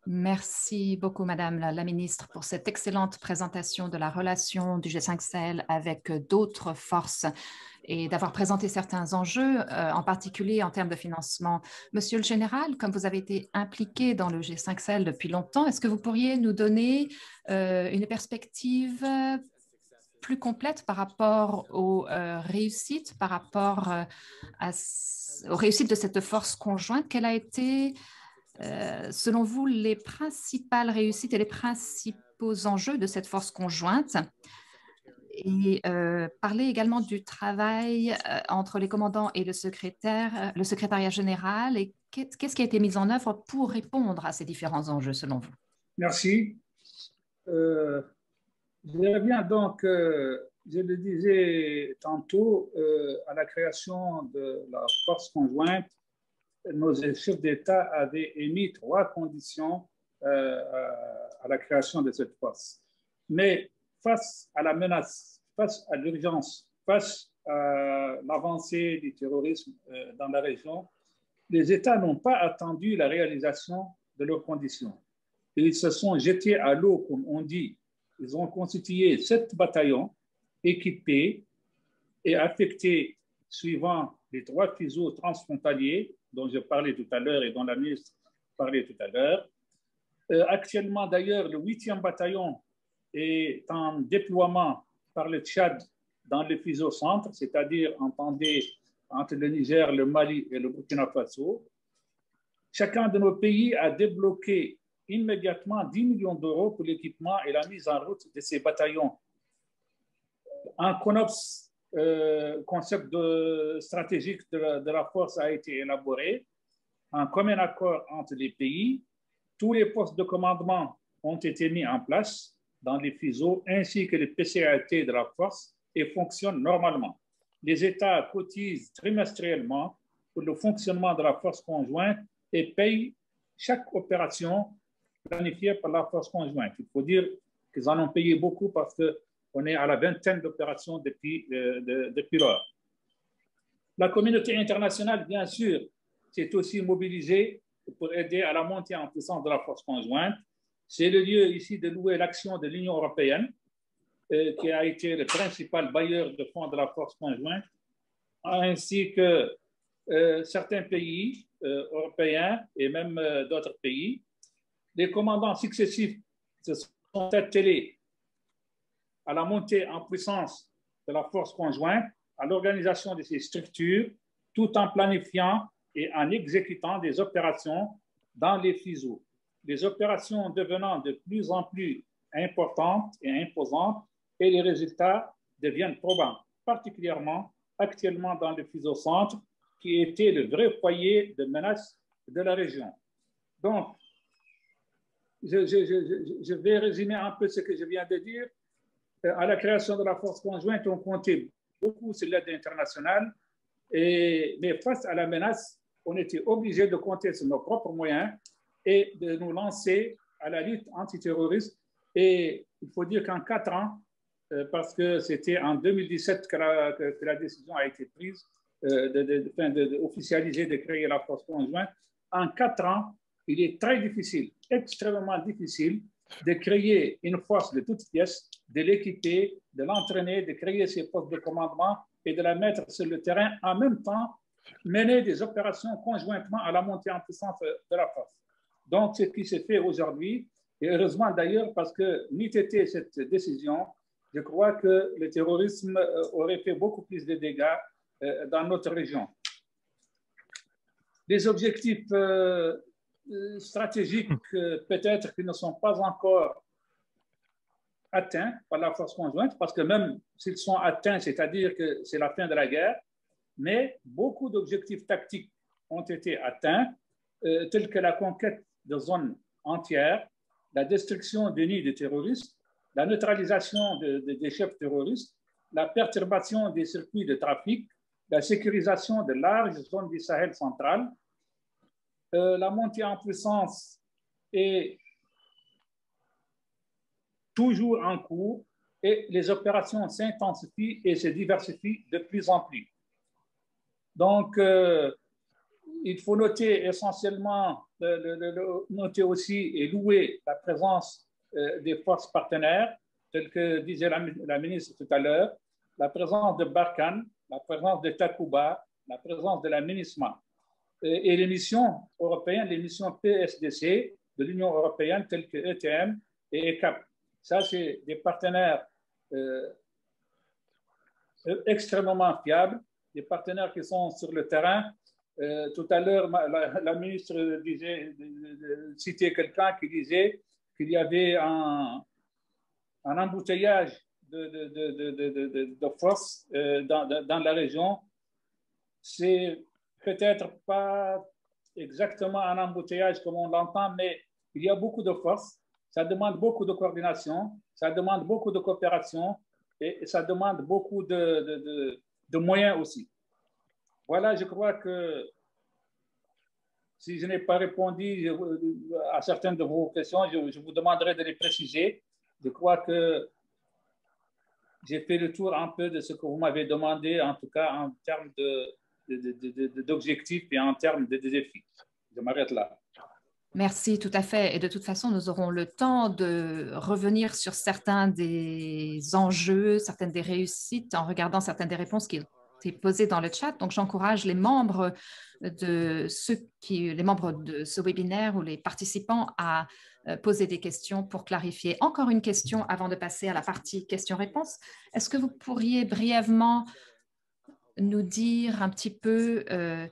Speaker 1: Merci beaucoup, Madame la, la ministre, pour cette excellente présentation de la relation du G cinq Sahel avec d'autres forces et d'avoir présenté certains enjeux, euh, en particulier en termes de financement. Monsieur le Général, comme vous avez été impliqué dans le G cinq Sahel depuis longtemps, est-ce que vous pourriez nous donner euh, une perspective plus complète par rapport aux euh, réussites, par rapport euh, à, aux réussites de cette force conjointe? Quelle a été Euh, selon vous, les principales réussites et les principaux enjeux de cette force conjointe? Et euh, parler également du travail euh, entre les commandants et le secrétaire, euh, le secrétariat général, et qu'est-ce qui a été mis en œuvre pour répondre à ces différents enjeux selon vous?
Speaker 5: Merci. Euh, je reviens donc, euh, je le disais tantôt, euh, à la création de la force conjointe. Nos chefs d'État avaient émis trois conditions euh, à la création de cette force. Mais face à la menace, face à l'urgence, face à l'avancée du terrorisme euh, dans la région, les États n'ont pas attendu la réalisation de leurs conditions. Ils se sont jetés à l'eau, comme on dit. Ils ont constitué sept bataillons équipés et affectés suivant les trois fuseaux transfrontaliers dont je parlais tout à l'heure et dont la ministre parlait tout à l'heure. Euh, actuellement, d'ailleurs, le huitième bataillon est en déploiement par le Tchad dans le fuseau centre, c'est-à-dire, entendez, entre le Niger, le Mali et le Burkina Faso. Chacun de nos pays a débloqué immédiatement dix millions d'euros pour l'équipement et la mise en route de ces bataillons. Un CONOPS, Euh, concept de, stratégique de la, de la force a été élaboré en commun accord entre les pays. Tous les postes de commandement ont été mis en place dans les fuseaux ainsi que les P C A T de la force et fonctionnent normalement. Les États cotisent trimestriellement pour le fonctionnement de la force conjointe et payent chaque opération planifiées par la force conjointe. Il faut dire qu'ils en ont payé beaucoup parce qu'on est à la vingtaine d'opérations depuis, euh, de, depuis lors. La communauté internationale, bien sûr, s'est aussi mobilisée pour aider à la montée en puissance de la force conjointe. C'est le lieu ici de louer l'action de l'Union européenne, euh, qui a été le principal bailleur de fonds de la force conjointe, ainsi que euh, certains pays euh, européens et même euh, d'autres pays. Les commandants successifs se sont attelés à la montée en puissance de la force conjointe, à l'organisation de ces structures, tout en planifiant et en exécutant des opérations dans les fuseaux. Les opérations devenant de plus en plus importantes et imposantes et les résultats deviennent probants, particulièrement actuellement dans le fuseau centre, qui était le vrai foyer de menace de la région. Donc, je, je, je, je vais résumer un peu ce que je viens de dire. À la création de la force conjointe, on comptait beaucoup sur l'aide internationale, et, mais face à la menace, on était obligé de compter sur nos propres moyens et de nous lancer à la lutte antiterroriste. Et il faut dire qu'en quatre ans, euh, parce que c'était en deux mille dix-sept que la, que, que la décision a été prise euh, de, de, de, de, de officialiser, de créer la force conjointe, en quatre ans, il est très difficile, extrêmement difficile, de créer une force de toutes pièces, de l'équiper, de l'entraîner, de créer ses postes de commandement et de la mettre sur le terrain, en même temps mener des opérations conjointement à la montée en puissance de la force. Donc, c'est ce qui s'est fait aujourd'hui, et heureusement d'ailleurs, parce que n'eût été cette décision, je crois que le terrorisme aurait fait beaucoup plus de dégâts dans notre région. Les objectifs euh, stratégiques, euh, peut-être qui ne sont pas encore atteints par la force conjointe, parce que même s'ils sont atteints, c'est-à-dire que c'est la fin de la guerre, mais beaucoup d'objectifs tactiques ont été atteints, euh, tels que la conquête de zones entières, la destruction des nids de terroristes, la neutralisation de, de, des chefs terroristes, la perturbation des circuits de trafic, la sécurisation de larges zones du Sahel central, euh, la montée en puissance est toujours en cours et les opérations s'intensifient et se diversifient de plus en plus. Donc, euh, il faut noter essentiellement, le, le, le, noter aussi et louer la présence euh, des forces partenaires, telles que disait la, la ministre tout à l'heure, la présence de Barkhane, la présence de Takuba, la présence de la MINUSMA et, et les missions européennes, les missions P S D C de l'Union européenne, telles que E T M et E C A P. Ça, c'est des partenaires euh, extrêmement fiables, des partenaires qui sont sur le terrain. Euh, tout à l'heure, la, la ministre disait, de, de, de, citait quelqu'un qui disait qu'il y avait un, un embouteillage de, de, de, de, de, de force euh, dans, dans la région. C'est peut-être pas exactement un embouteillage comme on l'entend, mais il y a beaucoup de force. Ça demande beaucoup de coordination, ça demande beaucoup de coopération et ça demande beaucoup de, de, de, de moyens aussi. Voilà, je crois que si je n'ai pas répondu à certaines de vos questions, je, je vous demanderai de les préciser. Je crois que j'ai fait le tour un peu de ce que vous m'avez demandé, en tout cas en termes de, de, de, de, d'objectifs et en termes de défis. Je m'arrête là.
Speaker 1: Merci, tout à fait. Et de toute façon, nous aurons le temps de revenir sur certains des enjeux, certaines des réussites en regardant certaines des réponses qui ont été posées dans le chat. Donc, j'encourage les membres de ceux qui, les membres de ce webinaire ou les participants à poser des questions pour clarifier. Encore une question avant de passer à la partie questions-réponses. Est-ce que vous pourriez brièvement nous dire un petit peu euh,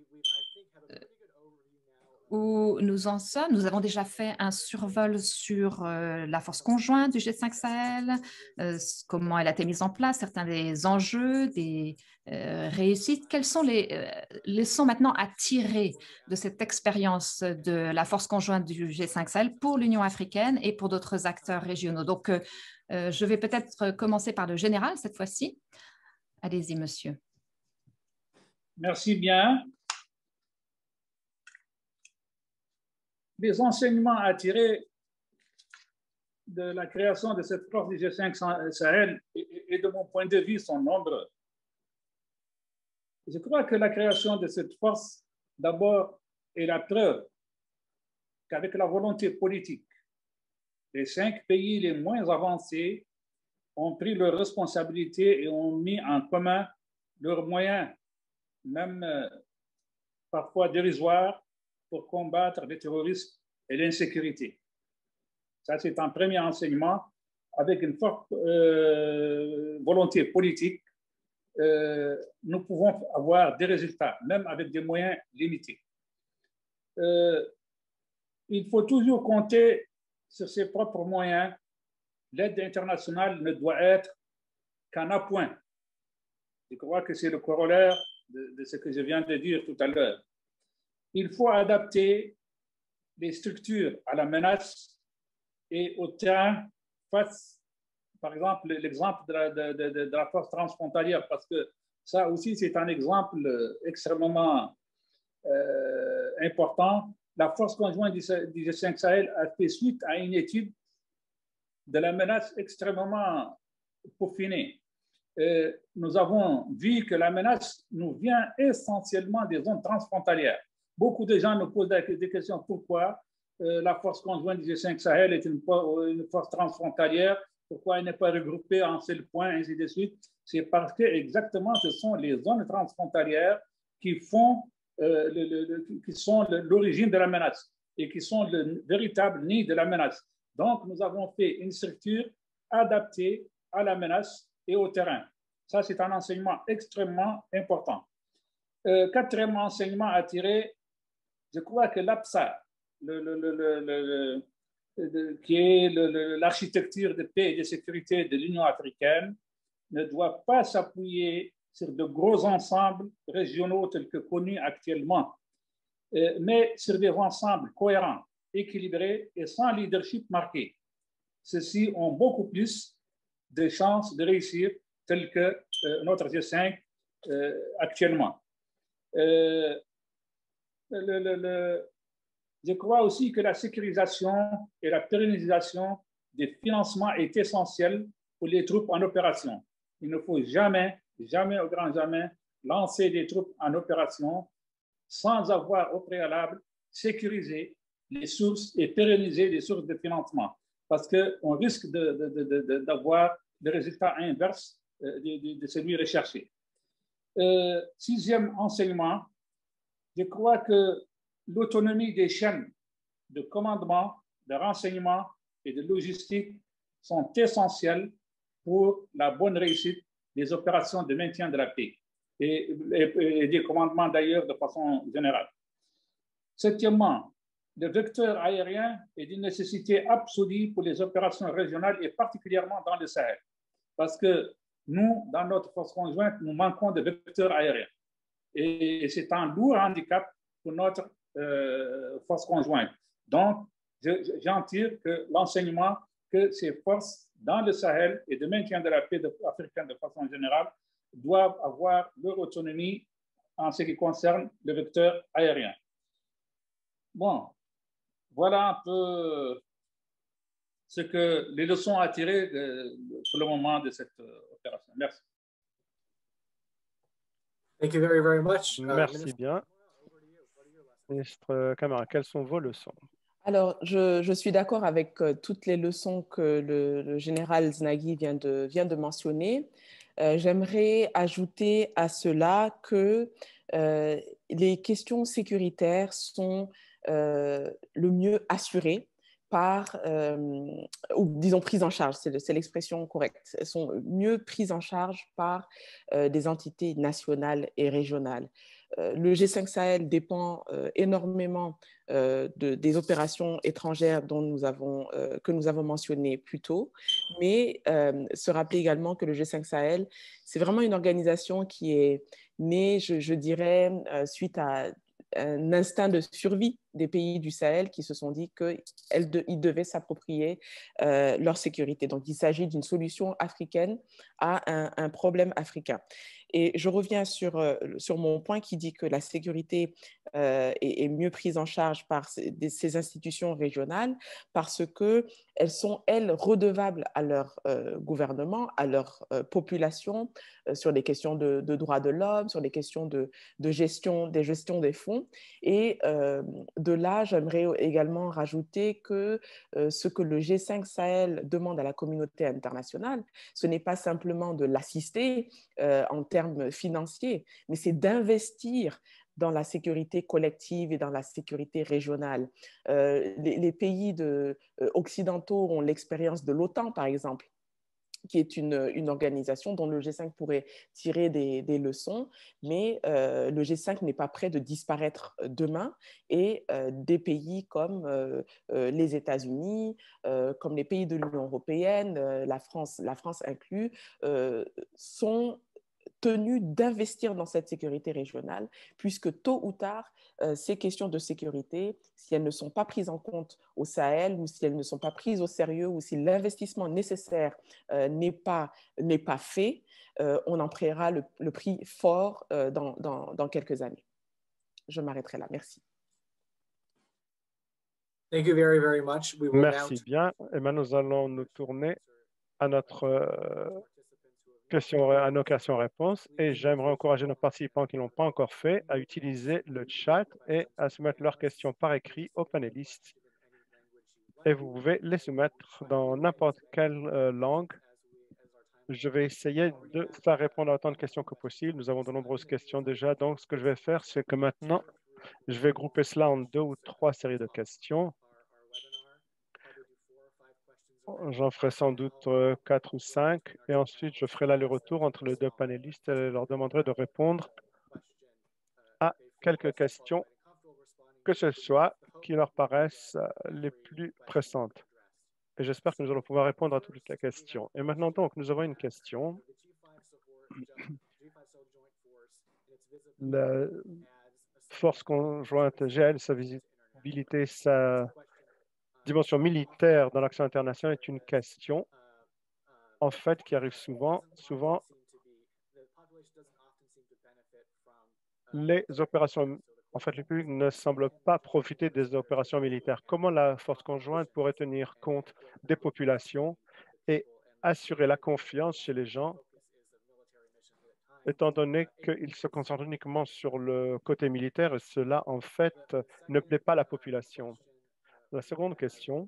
Speaker 1: où nous en sommes? Nous avons déjà fait un survol sur euh, la force conjointe du G cinq Sahel, euh, comment elle a été mise en place, certains des enjeux, des euh, réussites. Quelles sont les euh, leçons maintenant à tirer de cette expérience de la force conjointe du G cinq Sahel pour l'Union africaine et pour d'autres acteurs régionaux? Donc, euh, euh, je vais peut-être commencer par le général cette fois-ci. Allez-y, monsieur.
Speaker 5: Merci bien. les enseignements à tirer de la création de cette force du G cinq Sahel et, et de mon point de vue sont nombreux. Je crois que la création de cette force, d'abord, est la preuve qu'avec la volonté politique, les cinq pays les moins avancés ont pris leurs responsabilités et ont mis en commun leurs moyens, même euh, parfois dérisoires, pour combattre le terrorisme et l'insécurité. Ça, c'est un premier enseignement. Avec une forte euh, volonté politique, euh, nous pouvons avoir des résultats, même avec des moyens limités. Euh, il faut toujours compter sur ses propres moyens. L'aide internationale ne doit être qu'un appoint. Je crois que c'est le corollaire de, de ce que je viens de dire tout à l'heure. Il faut adapter les structures à la menace et au terrain face, par exemple, l'exemple de la, de, de, de la force transfrontalière, parce que ça aussi, c'est un exemple extrêmement euh, important. La force conjointe du, du G cinq Sahel a fait suite à une étude de la menace extrêmement peaufinée. Euh, nous avons vu que la menace nous vient essentiellement des zones transfrontalières. Beaucoup de gens nous posent des questions. Pourquoi euh, la force conjointe du G cinq Sahel est une, une force transfrontalière? Pourquoi elle n'est pas regroupée en seul point, ainsi de suite? C'est parce que exactement ce sont les zones transfrontalières qui font, euh, le, le, le, qui sont l'origine de la menace et qui sont le véritable nid de la menace. Donc, nous avons fait une structure adaptée à la menace et au terrain. Ça, c'est un enseignement extrêmement important. Euh, quatrième enseignement à tirer, je crois que l'A P S A, le, le, le, le, le, le, qui est l'architecture de paix et de sécurité de l'Union africaine, ne doit pas s'appuyer sur de gros ensembles régionaux tels que connus actuellement, euh, mais sur des ensembles cohérents, équilibrés et sans leadership marqué. Ceux-ci ont beaucoup plus de chances de réussir tels que euh, notre G cinq euh, actuellement. Euh, le, le, le, je crois aussi que la sécurisation et la pérennisation des financements est essentielle pour les troupes en opération. Il ne faut jamais, jamais au grand jamais, lancer des troupes en opération sans avoir au préalable sécurisé les sources et pérenniser les sources de financement, parce qu'on risque de, de, de, de, d'avoir le résultat inverse de, de, de celui recherché. Euh, sixième enseignement, je crois que l'autonomie des chaînes de commandement, de renseignement et de logistique sont essentielles pour la bonne réussite des opérations de maintien de la paix et, et, et des commandements d'ailleurs de façon générale. Septièmement, le vecteur aérien est d'une nécessité absolue pour les opérations régionales et particulièrement dans le Sahel. Parce que nous, dans notre force conjointe, nous manquons de vecteurs aériens. Et, et c'est un lourd handicap pour notre euh, force conjointe. Donc, j'en tire que l'enseignement que ces forces dans le Sahel et de maintien de la paix de, africaine de façon générale doivent avoir leur autonomie en ce qui concerne le vecteur aérien. Bon, voilà un peu ce que les leçons à tirer de, de, pour le moment de cette euh, opération. Merci.
Speaker 3: Thank you very, very much. Uh,
Speaker 4: Merci bien. Ministre Camara, quelles sont vos leçons?
Speaker 2: Alors, je, je suis d'accord avec euh, toutes les leçons que le, le général Znagui vient de, vient de mentionner. Euh, J'aimerais ajouter à cela que euh, les questions sécuritaires sont euh, le mieux assurées par, euh, ou disons prises en charge, c'est l'expression correcte. Elles sont mieux prises en charge par euh, des entités nationales et régionales. Euh, le G cinq Sahel dépend euh, énormément euh, de, des opérations étrangères dont nous avons, euh, que nous avons mentionnées plus tôt, mais euh, se rappeler également que le G cinq Sahel, c'est vraiment une organisation qui est née, je, je dirais, euh, suite à un instinct de survie des pays du Sahel qui se sont dit qu'ils de, devaient s'approprier euh, leur sécurité. Donc, il s'agit d'une solution africaine à un, un problème africain. Et je reviens sur, euh, sur mon point qui dit que la sécurité euh, est, est mieux prise en charge par ces, ces institutions régionales parce qu'elles sont, elles, redevables à leur euh, gouvernement, à leur euh, population, euh, sur des questions de, de droits de l'homme, sur des questions de, de gestion, des gestions des fonds. Et euh, de là, j'aimerais également rajouter que euh, ce que le G cinq Sahel demande à la communauté internationale, ce n'est pas simplement de l'assister euh, en termes financiers, mais c'est d'investir dans la sécurité collective et dans la sécurité régionale. Euh, les, les pays de, euh, occidentaux ont l'expérience de l'OTAN, par exemple, qui est une, une organisation dont le G cinq pourrait tirer des, des leçons, mais euh, le G cinq n'est pas prêt de disparaître demain et euh, des pays comme euh, euh, les États-Unis, euh, comme les pays de l'Union européenne, euh, la France, la France inclus, euh, sont tenus d'investir dans cette sécurité régionale, puisque tôt ou tard, euh, ces questions de sécurité, si elles ne sont pas prises en compte au Sahel ou si elles ne sont pas prises au sérieux ou si l'investissement nécessaire euh, n'est pas, n'est pas fait, euh, on en paiera le, le prix fort euh, dans, dans, dans quelques années. Je m'arrêterai là. Merci.
Speaker 3: Thank you very, very much. We will
Speaker 4: Merci
Speaker 3: now...
Speaker 4: bien. Et maintenant, nous allons nous tourner à notre euh, question, à nos questions-réponses. Et j'aimerais encourager nos participants qui ne l'ont pas encore fait à utiliser le chat et à soumettre leurs questions par écrit aux panélistes. Et vous pouvez les soumettre dans n'importe quelle euh, langue. Je vais essayer de faire répondre à autant de questions que possible. Nous avons de nombreuses questions déjà. Donc, ce que je vais faire, c'est que maintenant, je vais grouper cela en deux ou trois séries de questions. J'en ferai sans doute euh, quatre ou cinq. Et ensuite, je ferai l'aller-retour entre les deux panélistes et leur demanderai de répondre à quelques questions, que ce soit qui leur paraissent euh, les plus pressantes. Et j'espère que nous allons pouvoir répondre à toutes les questions. Et maintenant, donc, nous avons une question. La force conjointe G L, sa visibilité, sa dimension militaire dans l'action internationale est une question, en fait, qui arrive souvent. Souvent, les opérations, en fait, le public ne semble pas profiter des opérations militaires. Comment la force conjointe pourrait tenir compte des populations et assurer la confiance chez les gens, étant donné qu'ils se concentrent uniquement sur le côté militaire et cela, en fait, ne plaît pas à la population? La seconde question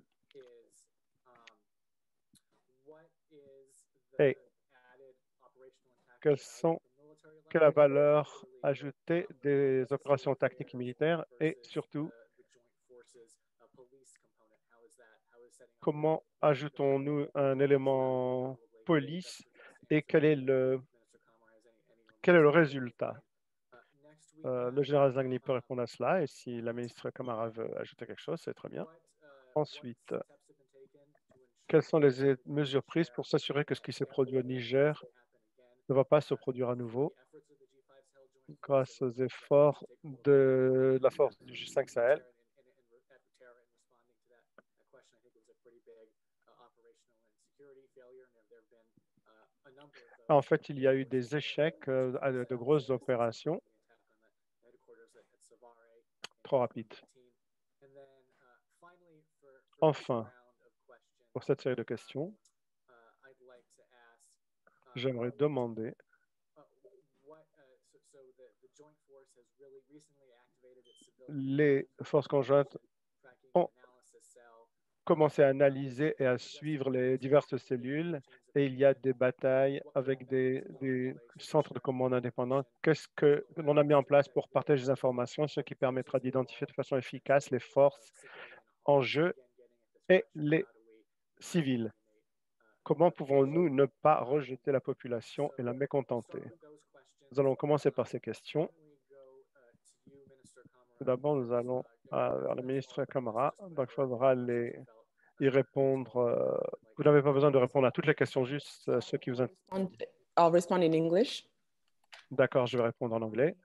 Speaker 4: est quelles sont quelle est la valeur ajoutée des opérations tactiques militaires et surtout, comment ajoutons-nous un élément police et quel est le, quel est le résultat? Euh, le général Zagni peut répondre à cela et si la ministre Camara veut ajouter quelque chose, c'est très bien. Ensuite, quelles sont les mesures prises pour s'assurer que ce qui s'est produit au Niger ne va pas se produire à nouveau grâce aux efforts de la force du G cinq Sahel? En fait, il y a eu des échecs euh, à de, de grosses opérations. Trop rapide. Enfin, pour cette série de questions, j'aimerais demander les forces conjointes ont commencé à analyser et à suivre les diverses cellules et il y a des batailles avec des, des centres de commande indépendants. Qu'est-ce que l'on a mis en place pour partager des informations, ce qui permettra d'identifier de façon efficace les forces en jeu et les civils? Comment pouvons-nous ne pas rejeter la population et la mécontenter? Nous allons commencer par ces questions. Tout d'abord, nous allons à, vers le ministre Camara. Donc, il faudra les, y répondre. Euh, vous n'avez pas besoin de répondre à toutes les questions, juste euh, ceux qui vous intéressent.
Speaker 2: I'll respond in English.
Speaker 4: D'accord, je vais répondre en anglais.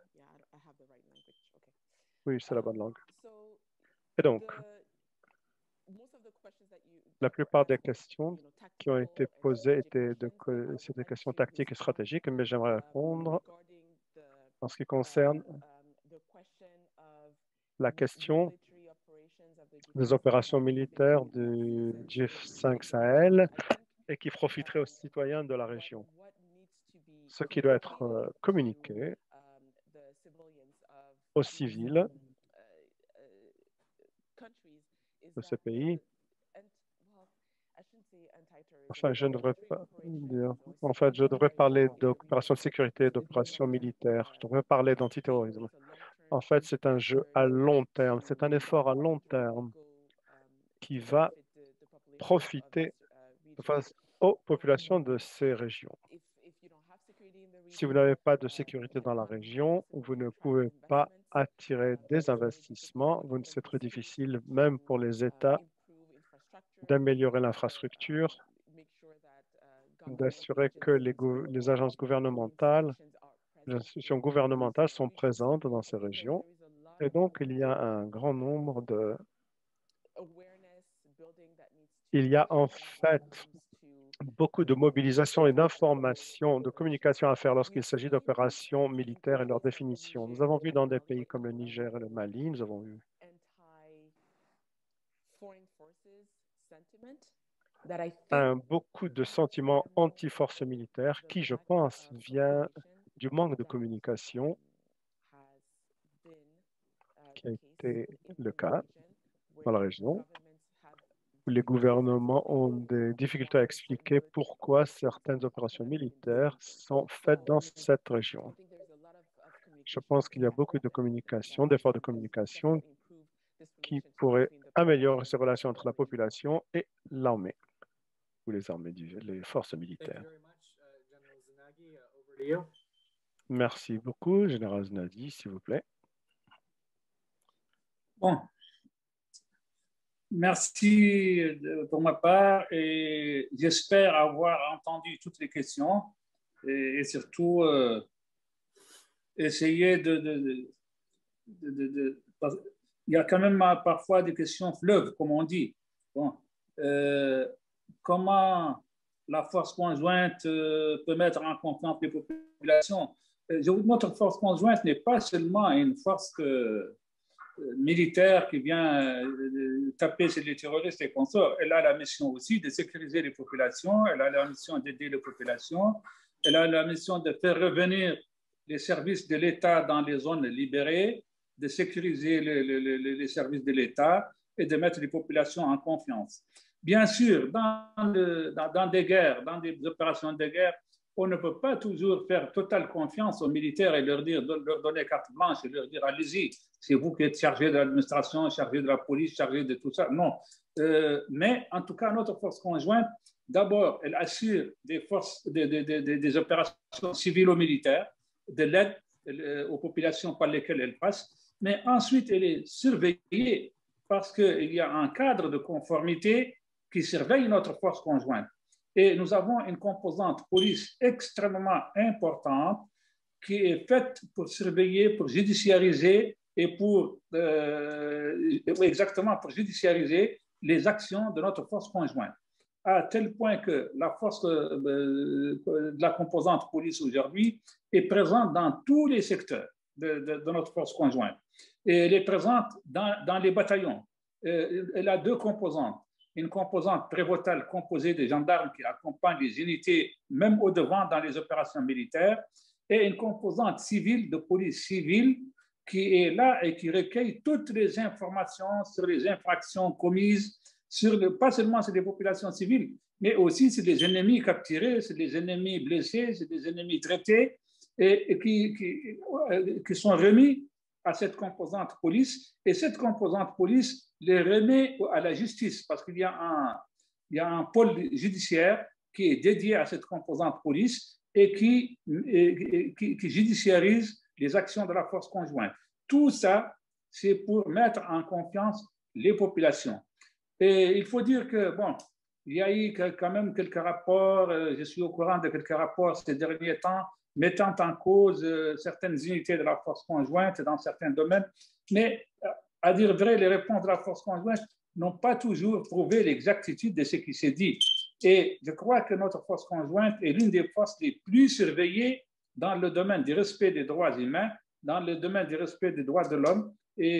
Speaker 4: Oui, c'est la bonne langue. Et donc, La plupart des questions qui ont été posées étaient de, c'est des questions tactiques et stratégiques, mais j'aimerais répondre en ce qui concerne la question des opérations militaires du G cinq Sahel et qui profiteraient aux citoyens de la région. Ce qui doit être euh, communiqué aux civils de ces pays. Enfin, je ne devrais pas dire. En fait, je devrais parler d'opérations de sécurité, d'opérations militaires. Je devrais parler d'antiterrorisme. En fait, c'est un jeu à long terme. C'est un effort à long terme qui va profiter face aux populations de ces régions. Si vous n'avez pas de sécurité dans la région, vous ne pouvez pas attirer des investissements. C'est très difficile, même pour les États, d'améliorer l'infrastructure, d'assurer que les, les agences gouvernementales, les institutions gouvernementales sont présentes dans ces régions. Et donc, il y a un grand nombre de... Il y a en fait beaucoup de mobilisation et d'information, de communication à faire lorsqu'il s'agit d'opérations militaires et leur définition. Nous avons vu dans des pays comme le Niger et le Mali, nous avons vu un, beaucoup de sentiments anti-forces militaires qui, je pense, vient du manque de communication qui a été le cas dans la région. Les gouvernements ont des difficultés à expliquer pourquoi certaines opérations militaires sont faites dans cette région. Je pense qu'il y a beaucoup de communication, d'efforts de communication qui pourraient améliorer ces relations entre la population et l'armée, ou les armées, les forces militaires. Merci beaucoup, Général Znadi, s'il vous plaît.
Speaker 5: Bon. Merci pour ma part et j'espère avoir entendu toutes les questions et, et surtout euh, essayer de, de, de, de, de, de... Il y a quand même parfois des questions fleuves, comme on dit. Bon. Euh, comment la force conjointe euh, peut mettre en confiance les populations? Euh, je vous dis, notre force conjointe n'est pas seulement une force que militaire qui vient taper sur les terroristes et consorts. Elle a la mission aussi de sécuriser les populations, elle a la mission d'aider les populations, elle a la mission de faire revenir les services de l'État dans les zones libérées, de sécuriser les, les, les services de l'État et de mettre les populations en confiance. Bien sûr, dans, le, dans, dans des guerres, dans des opérations de guerre, on ne peut pas toujours faire totale confiance aux militaires et leur dire, leur donner carte blanche et leur dire allez-y, c'est vous qui êtes chargé de l'administration, chargé de la police, chargé de tout ça. Non. Euh, mais en tout cas, notre force conjointe, d'abord, elle assure des forces, des, des, des, des opérations civilo-militaires, de l'aide euh, aux populations par lesquelles elle passe, mais ensuite, elle est surveillée parce qu'il y a un cadre de conformité qui surveille notre force conjointe. Et nous avons une composante police extrêmement importante qui est faite pour surveiller, pour judiciariser et pour, euh, exactement pour judiciariser les actions de notre force conjointe. À tel point que la force de, de la composante police aujourd'hui est présente dans tous les secteurs de, de, de notre force conjointe. Et elle est présente dans, dans les bataillons. Elle a deux composantes. Une composante prévôtale composée de gendarmes qui accompagnent les unités, même au devant dans les opérations militaires, et une composante civile de police civile qui est là et qui recueille toutes les informations sur les infractions commises, sur le, pas seulement sur les populations civiles, mais aussi sur les ennemis capturés, sur les ennemis blessés, sur les ennemis traités, et, et qui, qui, qui sont remis à cette composante police, et cette composante police les remet à la justice, parce qu'il y a un, il y a un pôle judiciaire qui est dédié à cette composante police et qui, et, qui, qui judiciarise les actions de la force conjointe. Tout ça, c'est pour mettre en confiance les populations. Et il faut dire que, bon, il y a eu quand même quelques rapports, je suis au courant de quelques rapports ces derniers temps, mettant en cause certaines unités de la force conjointe dans certains domaines, mais à dire vrai, les réponses de la force conjointe n'ont pas toujours prouvé l'exactitude de ce qui s'est dit. Et je crois que notre force conjointe est l'une des forces les plus surveillées dans le domaine du respect des droits humains, dans le domaine du respect des droits de l'homme.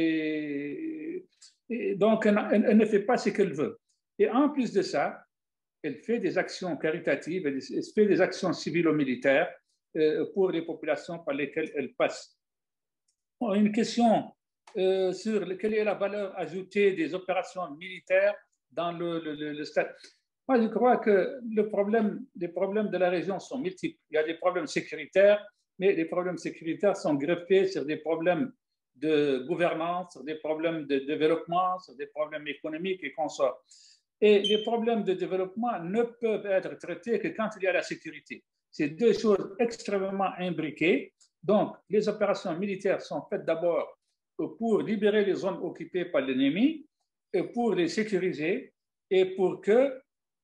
Speaker 5: Et, et donc, elle, elle ne fait pas ce qu'elle veut. Et en plus de ça, elle fait des actions caritatives, elle fait des actions civilo-militaires euh, pour les populations par lesquelles elle passe. Bon, une question euh, sur le, quelle est la valeur ajoutée des opérations militaires dans le, le, le, le stade. Moi, je crois que le problème, les problèmes de la région sont multiples. Il y a des problèmes sécuritaires, mais les problèmes sécuritaires sont greffés sur des problèmes de gouvernance, sur des problèmes de développement, sur des problèmes économiques et consorts. Et les problèmes de développement ne peuvent être traités que quand il y a la sécurité. C'est deux choses extrêmement imbriquées. Donc, les opérations militaires sont faites d'abord pour libérer les zones occupées par l'ennemi, et pour les sécuriser et pour que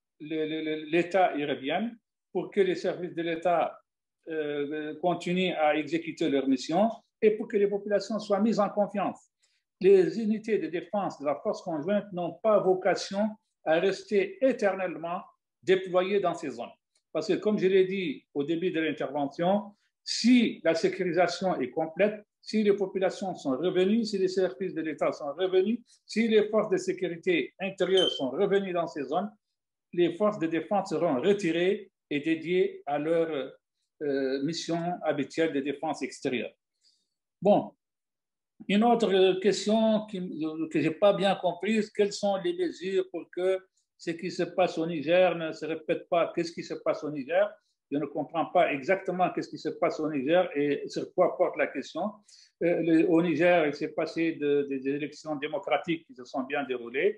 Speaker 5: l'État y revienne, pour que les services de l'État euh, continuent à exécuter leur mission et pour que les populations soient mises en confiance. Les unités de défense de la force conjointe n'ont pas vocation à rester éternellement déployées dans ces zones. Parce que, comme je l'ai dit au début de l'intervention, si la sécurisation est complète, si les populations sont revenues, si les services de l'État sont revenus, si les forces de sécurité intérieure sont revenues dans ces zones, les forces de défense seront retirées et dédiées à leur euh, mission habituelle de défense extérieure. Bon, une autre question qui, que je n'ai pas bien comprise, quelles sont les mesures pour que ce qui se passe au Niger ne se répète pas? Qu'est-ce qui se passe au Niger? Je ne comprends pas exactement qu'est-ce qui se passe au Niger et sur quoi porte la question. Euh, le, au Niger, il s'est passé de, de, des élections démocratiques qui se sont bien déroulées.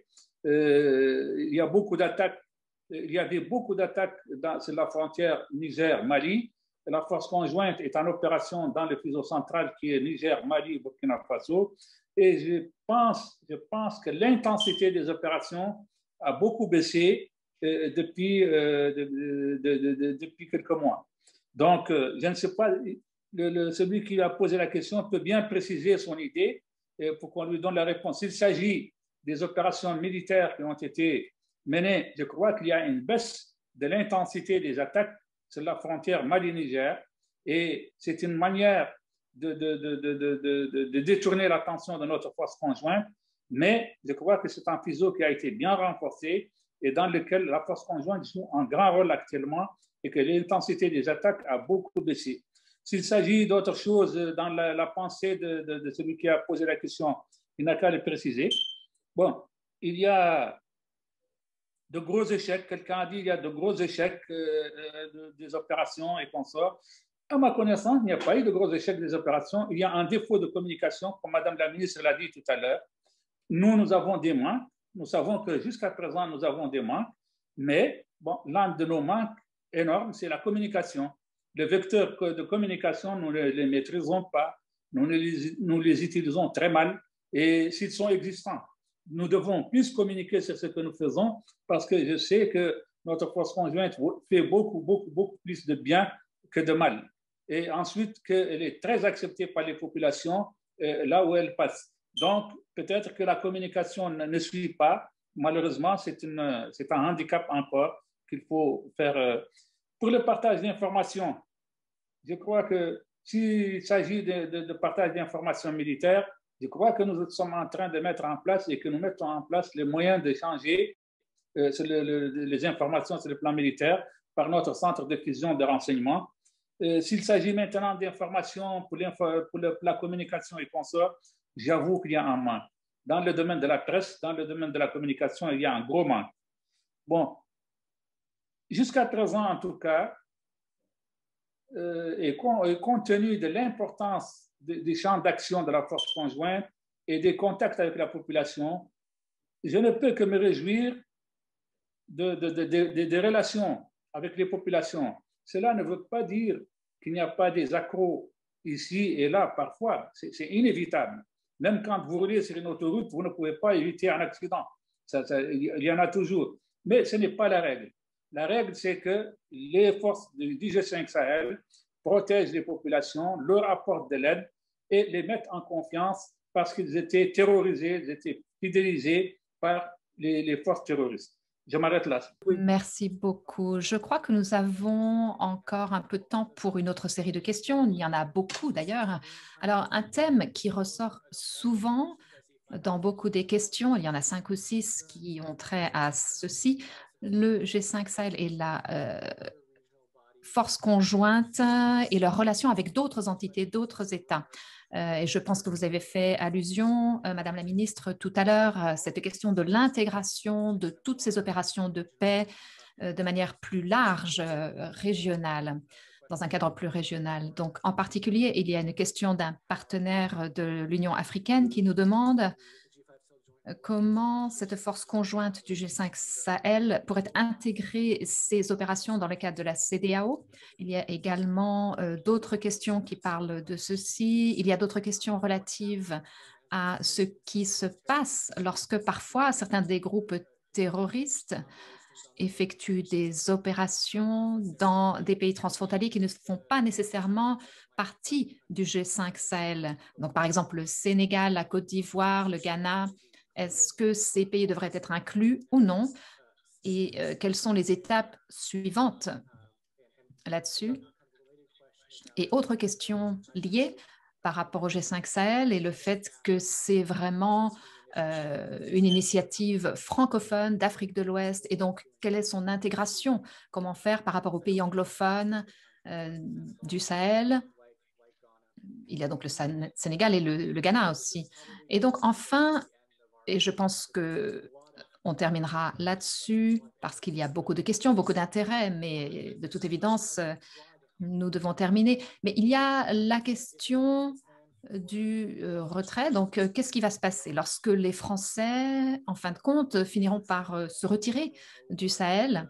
Speaker 5: Euh, il y a beaucoup d'attaques. Il y avait beaucoup d'attaques sur la frontière Niger-Mali. La force conjointe est en opération dans le fuseau central qui est Niger, Mali, Burkina Faso. Et je pense, je pense que l'intensité des opérations a beaucoup baissé euh, depuis, euh, de, de, de, de, depuis quelques mois. Donc, euh, je ne sais pas, le, le, celui qui a posé la question peut bien préciser son idée euh, pour qu'on lui donne la réponse. S'il s'agit des opérations militaires qui ont été menées, je crois qu'il y a une baisse de l'intensité des attaques sur la frontière Mali-Niger et c'est une manière de, de, de, de, de, de, de détourner l'attention de notre force conjointe, mais je crois que c'est un fuseau qui a été bien renforcé et dans lequel la force conjointe joue un grand rôle actuellement et que l'intensité des attaques a beaucoup baissé. S'il s'agit d'autre chose dans la, la pensée de, de, de celui qui a posé la question, il n'a qu'à le préciser. Bon, il y a de gros échecs, quelqu'un a dit qu'il y a de gros échecs euh, de, des opérations et consorts. À ma connaissance, il n'y a pas eu de gros échecs des opérations. Il y a un défaut de communication, comme Madame la ministre l'a dit tout à l'heure. Nous, nous avons des manques. Nous savons que jusqu'à présent, nous avons des manques. Mais bon, l'un de nos manques énormes, c'est la communication. Les vecteurs de communication, nous ne les maîtrisons pas. Nous les, nous les utilisons très mal. Et s'ils sont existants, nous devons plus communiquer sur ce que nous faisons parce que je sais que notre force conjointe fait beaucoup, beaucoup, beaucoup plus de bien que de mal. Et ensuite, qu'elle est très acceptée par les populations euh, là où elle passe. Donc, peut-être que la communication ne, ne suit pas. Malheureusement, c'est un handicap encore qu'il faut faire. Euh, pour le partage d'informations, je crois que s'il s'agit de, de, de partage d'informations militaires, je crois que nous sommes en train de mettre en place et que nous mettons en place les moyens d'échanger euh, le, le, les informations sur le plan militaire par notre centre de fusion de renseignement. Euh, S'il s'agit maintenant d'informations pour, pour le, la communication et consorts, j'avoue qu'il y a un manque. Dans le domaine de la presse, dans le domaine de la communication, il y a un gros manque. Bon, jusqu'à présent, en tout cas, euh, et, con, et compte tenu de l'importance des champs d'action de la force conjointe et des contacts avec la population, je ne peux que me réjouir de, de, de, de, de relations avec les populations. Cela ne veut pas dire qu'il n'y a pas des accros ici et là, parfois. C'est inévitable. Même quand vous roulez sur une autoroute, vous ne pouvez pas éviter un accident. Ça, ça, il y en a toujours. Mais ce n'est pas la règle. La règle, c'est que les forces du G cinq Sahel protègent les populations, leur apportent de l'aide et les mettent en confiance parce qu'ils étaient terrorisés, ils étaient fidélisés par les, les forces terroristes. Je m'arrête là.
Speaker 1: Merci beaucoup. Je crois que nous avons encore un peu de temps pour une autre série de questions. Il y en a beaucoup d'ailleurs. Alors, un thème qui ressort souvent dans beaucoup des questions, il y en a cinq ou six qui ont trait à ceci, le G cinq Sahel et la euh, force conjointe et leur relation avec d'autres entités, d'autres États. Euh, et je pense que vous avez fait allusion, euh, Madame la Ministre, tout à l'heure, à cette question de l'intégration de toutes ces opérations de paix euh, de manière plus large, euh, régionale, dans un cadre plus régional. Donc, en particulier, il y a une question d'un partenaire de l'Union africaine qui nous demande comment cette force conjointe du G cinq Sahel pourrait intégrer ces opérations dans le cadre de la C D A O. Il y a également euh, d'autres questions qui parlent de ceci. Il y a d'autres questions relatives à ce qui se passe lorsque parfois certains des groupes terroristes effectuent des opérations dans des pays transfrontaliers qui ne font pas nécessairement partie du G cinq Sahel. Donc, par exemple, le Sénégal, la Côte d'Ivoire, le Ghana. Est-ce que ces pays devraient être inclus ou non? Et euh, quelles sont les étapes suivantes là-dessus? Et autre question liée par rapport au G cinq Sahel et le fait que c'est vraiment euh, une initiative francophone d'Afrique de l'Ouest. Et donc, quelle est son intégration? Comment faire par rapport aux pays anglophones euh, du Sahel? Il y a donc le Sénégal et le, le Ghana aussi. Et donc, enfin, et je pense qu'on terminera là-dessus parce qu'il y a beaucoup de questions, beaucoup d'intérêts, mais de toute évidence, nous devons terminer. Mais il y a la question du euh, retrait. Donc, euh, qu'est-ce qui va se passer lorsque les Français, en fin de compte, finiront par euh, se retirer du Sahel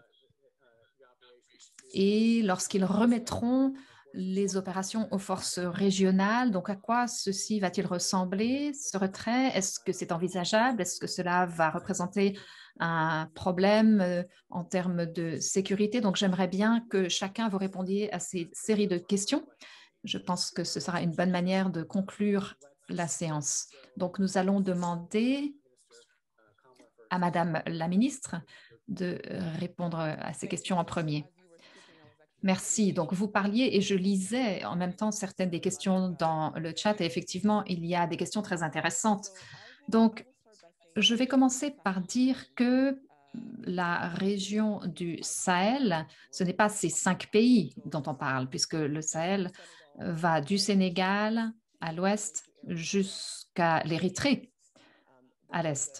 Speaker 1: et lorsqu'ils remettront les opérations aux forces régionales? Donc, à quoi ceci va-t-il ressembler, ce retrait? Est-ce que c'est envisageable? Est-ce que cela va représenter un problème euh, en termes de sécurité? Donc, j'aimerais bien que chacun vous répondiez à ces séries de questions. Je pense que ce sera une bonne manière de conclure la séance. Donc, nous allons demander à Madame la Ministre de répondre à ces questions en premier. Merci. Donc, vous parliez et je lisais en même temps certaines des questions dans le chat et effectivement, il y a des questions très intéressantes. Donc, je vais commencer par dire que la région du Sahel, ce n'est pas ces cinq pays dont on parle, puisque le Sahel va du Sénégal à l'ouest jusqu'à l'Érythrée à l'est.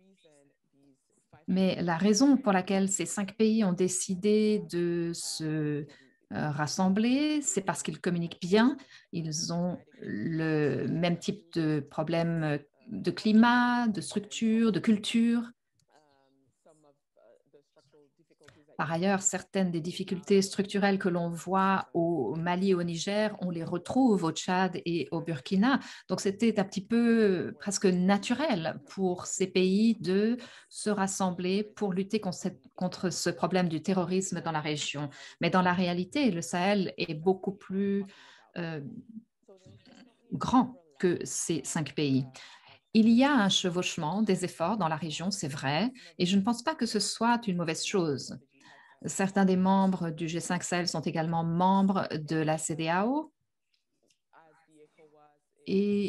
Speaker 1: Mais la raison pour laquelle ces cinq pays ont décidé de se euh, rassembler, c'est parce qu'ils communiquent bien, ils ont le même type de problème de climat, de structure, de culture. Par ailleurs, certaines des difficultés structurelles que l'on voit au Mali et au Niger, on les retrouve au Tchad et au Burkina. Donc, c'était un petit peu presque naturel pour ces pays de se rassembler pour lutter contre ce problème du terrorisme dans la région. Mais dans la réalité, le Sahel est beaucoup plus euh, grand que ces cinq pays. Il y a un chevauchement des efforts dans la région, c'est vrai, et je ne pense pas que ce soit une mauvaise chose. Certains des membres du G cinq Sahel sont également membres de la C D A O et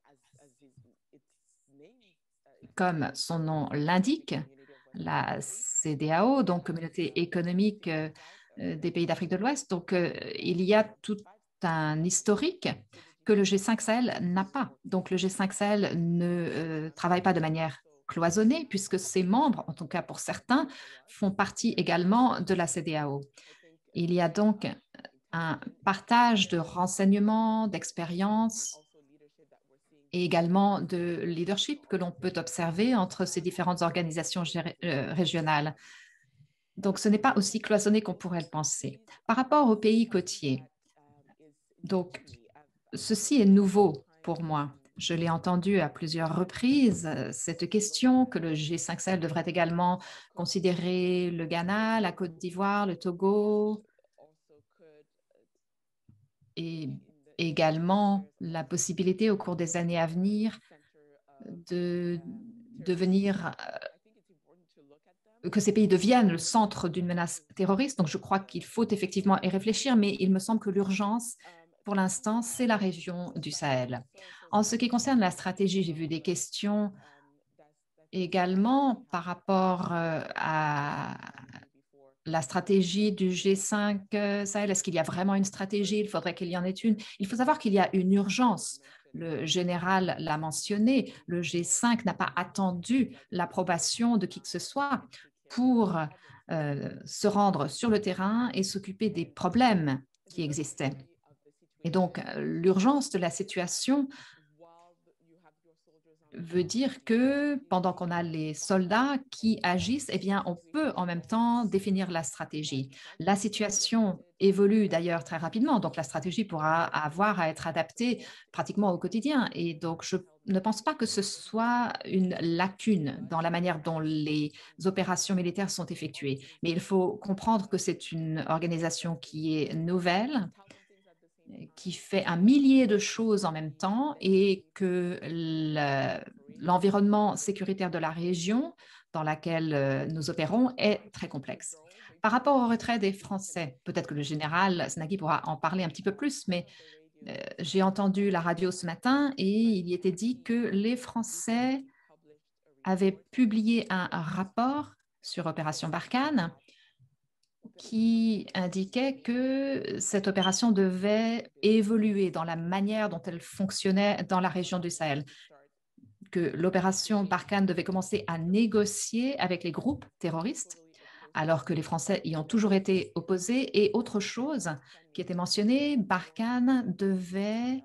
Speaker 1: comme son nom l'indique, la C D A O, donc Communauté économique des pays d'Afrique de l'Ouest, donc il y a tout un historique que le G cinq Sahel n'a pas. Donc le G cinq Sahel ne euh, travaille pas de manière cloisonnée puisque ses membres, en tout cas pour certains, font partie également de la C D A O. Il y a donc un partage de renseignements, d'expériences et également de leadership que l'on peut observer entre ces différentes organisations euh, régionales. Donc ce n'est pas aussi cloisonné qu'on pourrait le penser. Par rapport aux pays côtiers, donc ceci est nouveau pour moi. Je l'ai entendu à plusieurs reprises, cette question que le G cinq Sahel devrait également considérer le Ghana, la Côte d'Ivoire, le Togo et également la possibilité au cours des années à venir de devenir que ces pays deviennent le centre d'une menace terroriste. Donc, je crois qu'il faut effectivement y réfléchir, mais il me semble que l'urgence, pour l'instant, c'est la région du Sahel. En ce qui concerne la stratégie, j'ai vu des questions également par rapport euh, à la stratégie du G cinq euh, Sahel. Est-ce qu'il y a vraiment une stratégie? Il faudrait qu'il y en ait une. Il faut savoir qu'il y a une urgence. Le général l'a mentionné, le G cinq n'a pas attendu l'approbation de qui que ce soit pour euh, se rendre sur le terrain et s'occuper des problèmes qui existaient. Et donc, l'urgence de la situation veut dire que pendant qu'on a les soldats qui agissent, eh bien, on peut en même temps définir la stratégie. La situation évolue d'ailleurs très rapidement, donc la stratégie pourra avoir à être adaptée pratiquement au quotidien. Et donc, je ne pense pas que ce soit une lacune dans la manière dont les opérations militaires sont effectuées. Mais il faut comprendre que c'est une organisation qui est nouvelle, qui fait un millier de choses en même temps et que l'environnement sécuritaire de la région dans laquelle nous opérons est très complexe. Par rapport au retrait des Français, peut-être que le général Snagui pourra en parler un petit peu plus, mais euh, j'ai entendu la radio ce matin et il y était dit que les Français avaient publié un rapport sur Opération Barkhane qui indiquait que cette opération devait évoluer dans la manière dont elle fonctionnait dans la région du Sahel, que l'opération Barkhane devait commencer à négocier avec les groupes terroristes, alors que les Français y ont toujours été opposés. Et autre chose qui était mentionnée, Barkhane devait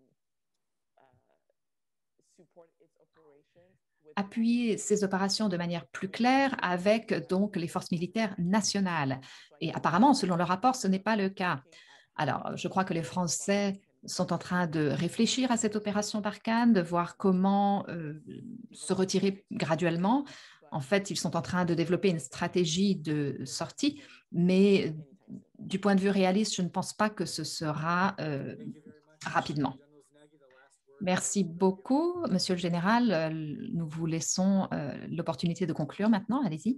Speaker 1: appuyer ces opérations de manière plus claire avec donc les forces militaires nationales. Et apparemment, selon le rapport, ce n'est pas le cas. Alors, je crois que les Français sont en train de réfléchir à cette opération Barkhane, de voir comment euh, se retirer graduellement. En fait, ils sont en train de développer une stratégie de sortie, mais du point de vue réaliste, je ne pense pas que ce sera euh, rapidement. Merci beaucoup, Monsieur le Général. Nous vous laissons euh, l'opportunité de conclure maintenant. Allez-y.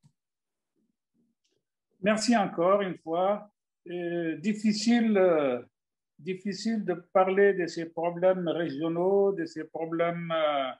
Speaker 5: Merci encore une fois. Euh, difficile, euh, difficile de parler de ces problèmes régionaux, de ces problèmes euh,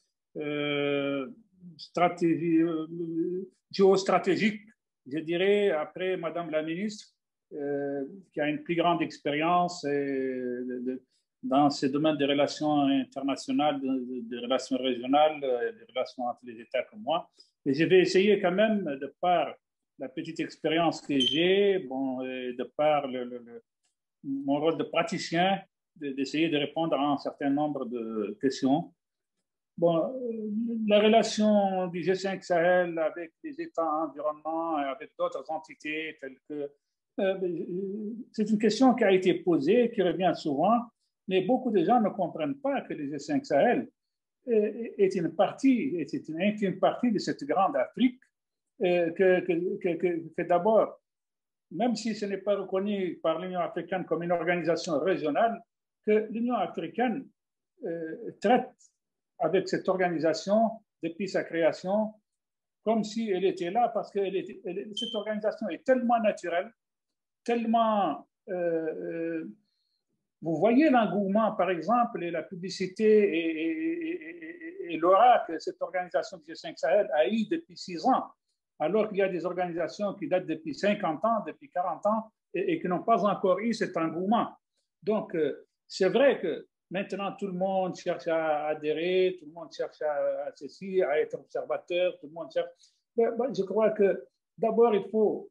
Speaker 5: euh, stratégie, euh, géostratégiques, je dirais, après Madame la ministre, euh, qui a une plus grande expérience de, de, dans ces domaines des relations internationales, des relations régionales, des relations entre les États comme moi. Et je vais essayer quand même, de par la petite expérience que j'ai, bon, de par le, le, le, mon rôle de praticien, d'essayer de répondre à un certain nombre de questions. Bon, la relation du G cinq Sahel avec les États environnants et avec d'autres entités telles que... Euh, c'est une question qui a été posée, qui revient souvent, mais beaucoup de gens ne comprennent pas que le G cinq Sahel est une partie, est une intime partie de cette grande Afrique, euh, que, que, que, que, que d'abord, même si ce n'est pas reconnu par l'Union africaine comme une organisation régionale, que l'Union africaine euh, traite avec cette organisation depuis sa création comme si elle était là, parce que elle était, elle, cette organisation est tellement naturelle, tellement... Euh, euh, vous voyez l'engouement, par exemple, et la publicité et, et, et, et l'aura que cette organisation du G cinq Sahel a eu depuis six ans, alors qu'il y a des organisations qui datent depuis cinquante ans, depuis quarante ans, et, et qui n'ont pas encore eu cet engouement. Donc, euh, c'est vrai que maintenant, tout le monde cherche à adhérer, tout le monde cherche à, à ceci, à être observateur, tout le monde cherche... Mais, ben, je crois que d'abord, il faut...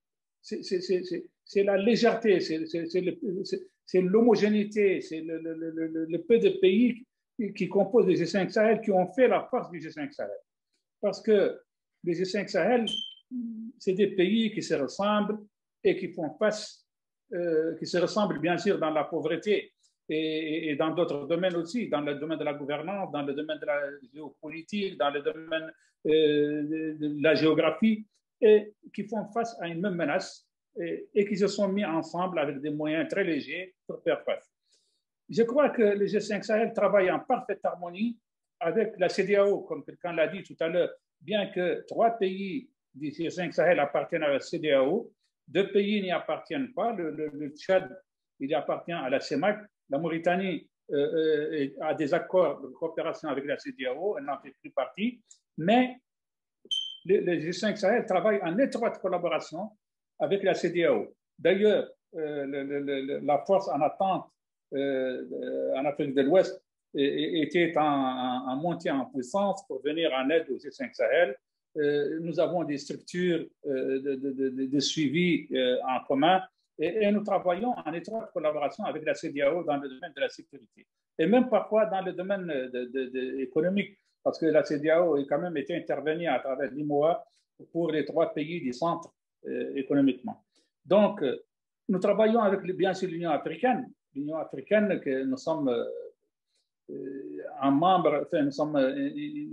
Speaker 5: C'est la légèreté, c'est l'homogénéité, c'est le, le, le, le peu de pays qui, qui composent le G cinq Sahel qui ont fait la force du G cinq Sahel. Parce que le G cinq Sahel, c'est des pays qui se ressemblent et qui font face, euh, qui se ressemblent bien sûr dans la pauvreté et, et dans d'autres domaines aussi, dans le domaine de la gouvernance, dans le domaine de la géopolitique, dans le domaine euh, de, de la géographie, et qui font face à une même menace et, et qui se sont mis ensemble avec des moyens très légers pour faire face. Je crois que le G cinq Sahel travaille en parfaite harmonie avec la C E D E A O, comme quelqu'un l'a dit tout à l'heure, bien que trois pays du G cinq Sahel appartiennent à la C D A O. Deux pays n'y appartiennent pas. Le, le, le Tchad, il appartient à la CEMAC. La Mauritanie euh, a des accords de coopération avec la C D A O. Elle n'en fait plus partie. Mais le, le G cinq Sahel travaille en étroite collaboration avec la C D A O. D'ailleurs, euh, le, le, le, la force en attente euh, en Afrique de l'Ouest était en, en, en montée en puissance pour venir en aide au G cinq Sahel. Euh, nous avons des structures euh, de, de, de, de suivi euh, en commun et, et nous travaillons en étroite collaboration avec la C D A O dans le domaine de la sécurité et même parfois dans le domaine de, de, de, économique, parce que la C D A O a quand même été intervenue à travers l'I M O A pour les trois pays du centre euh, économiquement. Donc, euh, nous travaillons avec bien sûr l'Union africaine, l'Union africaine que nous sommes euh, un membre, enfin, nous sommes euh,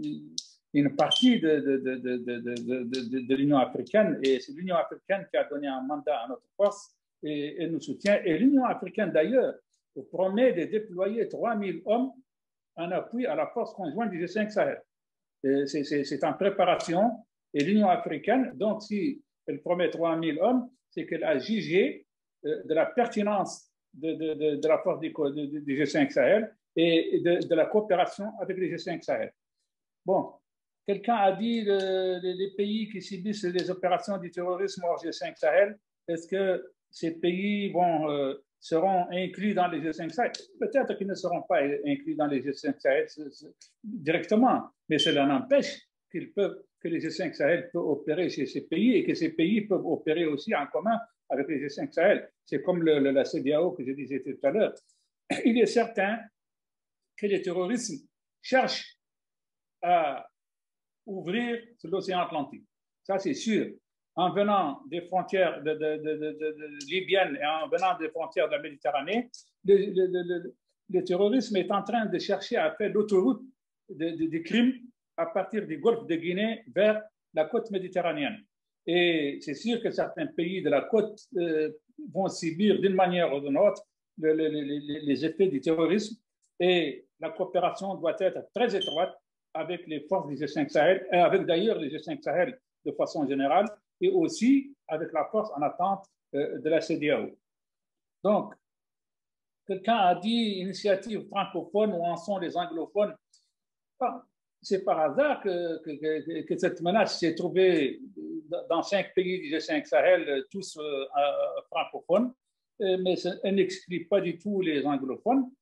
Speaker 5: une partie de, de, de, de, de, de, de, de l'Union africaine, et c'est l'Union africaine qui a donné un mandat à notre force et, et nous soutient. Et l'Union africaine, d'ailleurs, promet de déployer trois mille hommes en appui à la force conjointe du G cinq Sahel. C'est en préparation. Et l'Union africaine, donc, si elle promet trois mille hommes, c'est qu'elle a jugé de la pertinence de, de, de, de la force du, de, du G cinq Sahel et de, de la coopération avec le G cinq Sahel. Bon. Quelqu'un a dit le, les, les pays qui subissent les opérations du terrorisme hors G cinq Sahel, est-ce que ces pays vont, euh, seront inclus dans les G cinq Sahel? Peut-être qu'ils ne seront pas inclus dans les G cinq Sahel directement, mais cela n'empêche qu'ils peuvent, que les G cinq Sahel peuvent opérer chez ces pays et que ces pays peuvent opérer aussi en commun avec les G cinq Sahel. C'est comme le, le, la C D A O que je disais tout à l'heure. Il est certain que les terroristes cherchent à ouvrir sur l'océan Atlantique. Ça, c'est sûr. En venant des frontières de, de, de, de, de libyennes et en venant des frontières de la Méditerranée, le, le, le, le terrorisme est en train de chercher à faire l'autoroute des de, de crimes à partir du golfe de Guinée vers la côte méditerranéenne. Et c'est sûr que certains pays de la côte euh, vont subir d'une manière ou d'une autre le, le, le, les effets du terrorisme, et la coopération doit être très étroite avec les forces du G cinq Sahel, et avec d'ailleurs les G cinq Sahel de façon générale, et aussi avec la force en attente euh, de la C D A O. Donc, quelqu'un a dit initiative francophone, où en sont les anglophones? Bon, c'est par hasard que, que, que cette menace s'est trouvée dans cinq pays du G cinq Sahel, tous euh, francophones, mais elle n'exclut pas du tout les anglophones.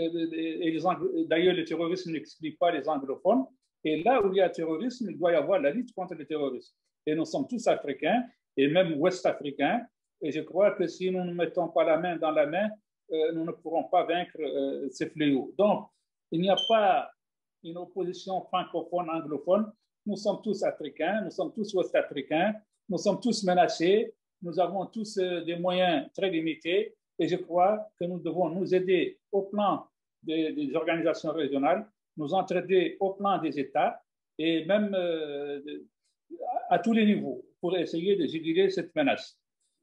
Speaker 5: D'ailleurs, le terrorisme n'exclut pas les anglophones. Et là où il y a terrorisme, il doit y avoir la lutte contre le terrorisme. Et nous sommes tous africains, et même ouest-africains. Et je crois que si nous ne mettons pas la main dans la main, euh, nous ne pourrons pas vaincre euh, ces fléaux. Donc, il n'y a pas une opposition francophone-anglophone. Nous sommes tous africains, nous sommes tous ouest-africains, nous sommes tous menacés, nous avons tous euh, des moyens très limités. Et je crois que nous devons nous aider au plan des, des organisations régionales, nous entraider au plan des États et même euh, de, à tous les niveaux pour essayer de juguler cette menace.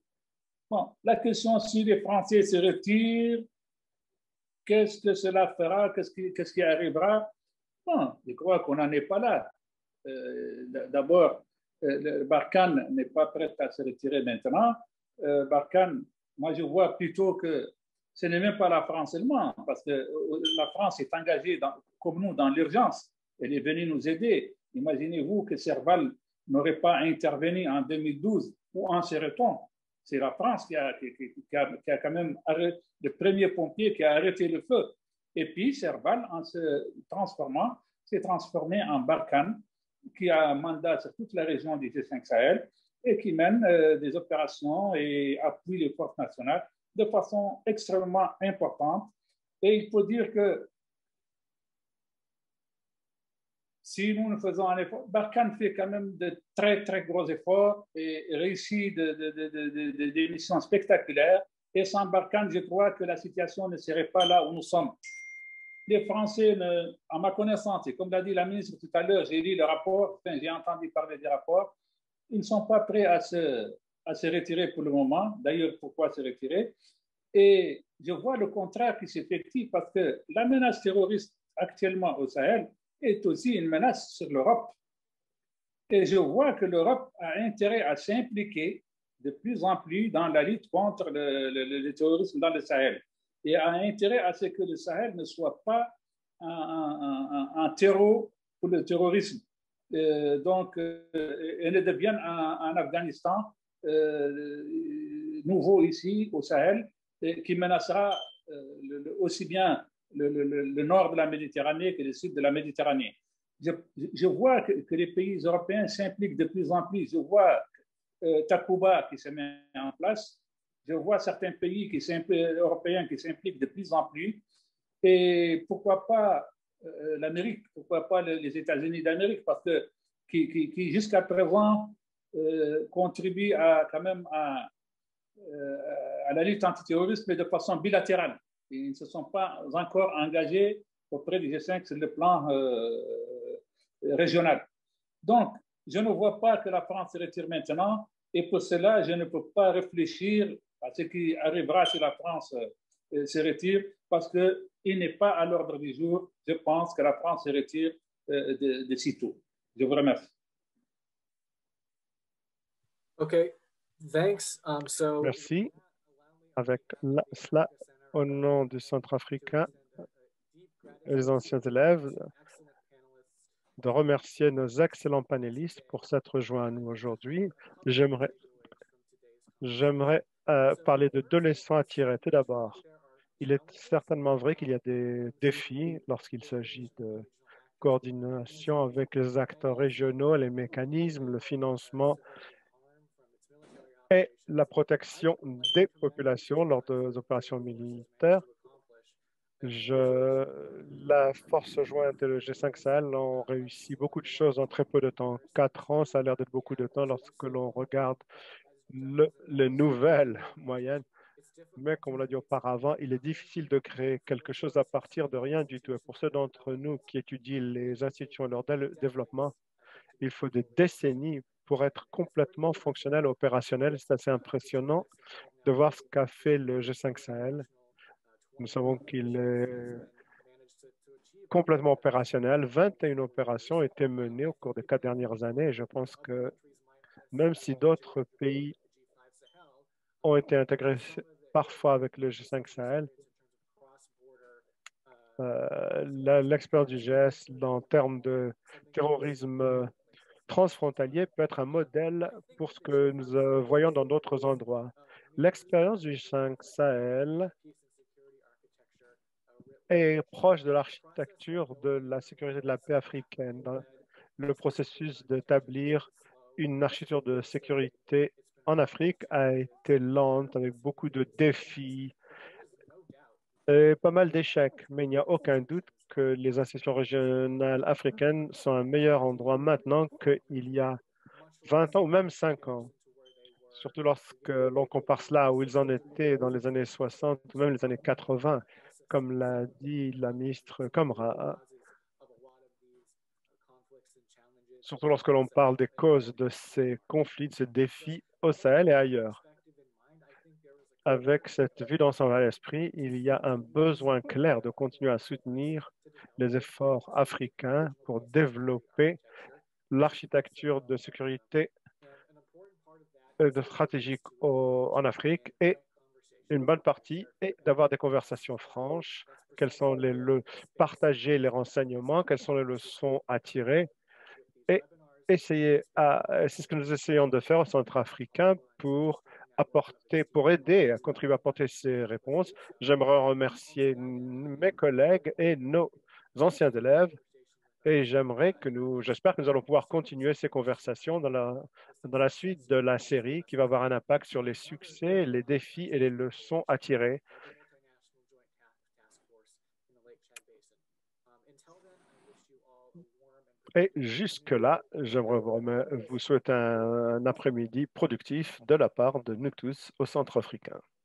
Speaker 5: Bon, la question si les Français se retirent, qu'est-ce que cela fera, qu'est-ce qui, qu'est-ce qui arrivera? Bon, je crois qu'on n'en est pas là. Euh, D'abord, euh, Barkhane n'est pas prêt à se retirer maintenant. Euh, Barkhane, moi, je vois plutôt que ce n'est même pas la France seulement, parce que la France est engagée, dans, comme nous, dans l'urgence. Elle est venue nous aider. Imaginez-vous que Serval n'aurait pas intervenu en deux mille douze ou en Sereton. C'est la France qui a, qui, qui, a, qui a quand même arrêté, le premier pompier qui a arrêté le feu. Et puis, Serval, en se transformant, s'est transformé en Barkhane, qui a un mandat sur toute la région du G cinq Sahel, et qui mène euh, des opérations et appuie les forces nationales de façon extrêmement importante. Et il faut dire que si nous nous faisons un effort, Barkhane fait quand même de très, très gros efforts et réussit de, de, de, de, de, des missions spectaculaires. Et sans Barkhane, je crois que la situation ne serait pas là où nous sommes. Les Français, ne, à ma connaissance, et comme l'a dit la ministre tout à l'heure, j'ai lu le rapport, enfin, j'ai entendu parler des rapports, ils ne sont pas prêts à se, à se retirer pour le moment. D'ailleurs, pourquoi se retirer? Et je vois le contraire qui s'effectue parce que la menace terroriste actuellement au Sahel est aussi une menace sur l'Europe. Et je vois que l'Europe a intérêt à s'impliquer de plus en plus dans la lutte contre le, le, le terrorisme dans le Sahel et a intérêt à ce que le Sahel ne soit pas un, un, un, un terreau pour le terrorisme. Euh, donc, euh, et ne devienne un, un Afghanistan euh, nouveau ici au Sahel et qui menacera euh, le, aussi bien le, le, le nord de la Méditerranée que le sud de la Méditerranée. Je, je vois que, que les pays européens s'impliquent de plus en plus. Je vois euh, Takuba qui se met en place. Je vois certains pays qui européens qui s'impliquent de plus en plus. Et pourquoi pas euh, l'Amérique, pourquoi pas les États-Unis d'Amérique, parce que qui, qui, qui jusqu'à présent euh, contribuent à, quand même à, euh, à la lutte antiterroriste, mais de façon bilatérale. Ils ne se sont pas encore engagés auprès du G cinq sur le plan euh, régional. Donc, je ne vois pas que la France se retire maintenant et pour cela, je ne peux pas réfléchir à ce qui arrivera si la France euh, se retire parce qu'il n'est pas à l'ordre du jour, je pense, que la France se retire euh, de, de sitôt. Je vous remercie.
Speaker 3: Okay, thanks. Um, so
Speaker 4: Merci. Avec la, cela, au nom du Centrafricain et les anciens élèves, de remercier nos excellents panélistes pour s'être joints à nous aujourd'hui. J'aimerais j'aimerais euh, parler de deux leçons à tirer. Tout d'abord, il est certainement vrai qu'il y a des défis lorsqu'il s'agit de coordination avec les acteurs régionaux, les mécanismes, le financement et la protection des populations lors des opérations militaires. Je, la force jointe et le G cinq Sahel ont réussi beaucoup de choses en très peu de temps. Quatre ans, ça a l'air d'être beaucoup de temps lorsque l'on regarde le, les nouvelles moyennes. Mais comme on l'a dit auparavant, il est difficile de créer quelque chose à partir de rien du tout. Et pour ceux d'entre nous qui étudient les institutions et leur développement, il faut des décennies pour être complètement fonctionnel et opérationnel. C'est assez impressionnant de voir ce qu'a fait le G cinq Sahel. Nous savons qu'il est complètement opérationnel. vingt et une opérations ont été menées au cours des quatre dernières années. Et je pense que même si d'autres pays ont été intégrés parfois avec le G cinq Sahel, euh, l'expérience du G S en termes de terrorisme transfrontalier peut être un modèle pour ce que nous euh, voyons dans d'autres endroits. L'expérience du G cinq Sahel est proche de l'architecture de la sécurité de la paix africaine, dans le processus d'établir une architecture de sécurité en Afrique a été lente, avec beaucoup de défis et pas mal d'échecs, mais il n'y a aucun doute que les institutions régionales africaines sont un meilleur endroit maintenant qu'il y a vingt ans ou même cinq ans, surtout lorsque l'on compare cela où ils en étaient dans les années soixante ou même les années quatre-vingts, comme l'a dit la ministre Kamra. Surtout lorsque l'on parle des causes de ces conflits, de ces défis au Sahel et ailleurs. Avec cette vue d'ensemble à l'esprit, il y a un besoin clair de continuer à soutenir les efforts africains pour développer l'architecture de sécurité de stratégique au, en Afrique et une bonne partie est d'avoir des conversations franches, quels sont les le, partager les renseignements, quelles sont les leçons à tirer et essayer à, c'est ce que nous essayons de faire au Centrafricain pour apporter, pour aider à contribuer à apporter ces réponses. J'aimerais remercier mes collègues et nos anciens élèves et j'aimerais que nous, j'espère que nous allons pouvoir continuer ces conversations dans la, dans la suite de la série qui va avoir un impact sur les succès, les défis et les leçons à tirer. Et jusque-là, j'aimerais vous souhaiter un, un après-midi productif de la part de nous tous au Centrafricain.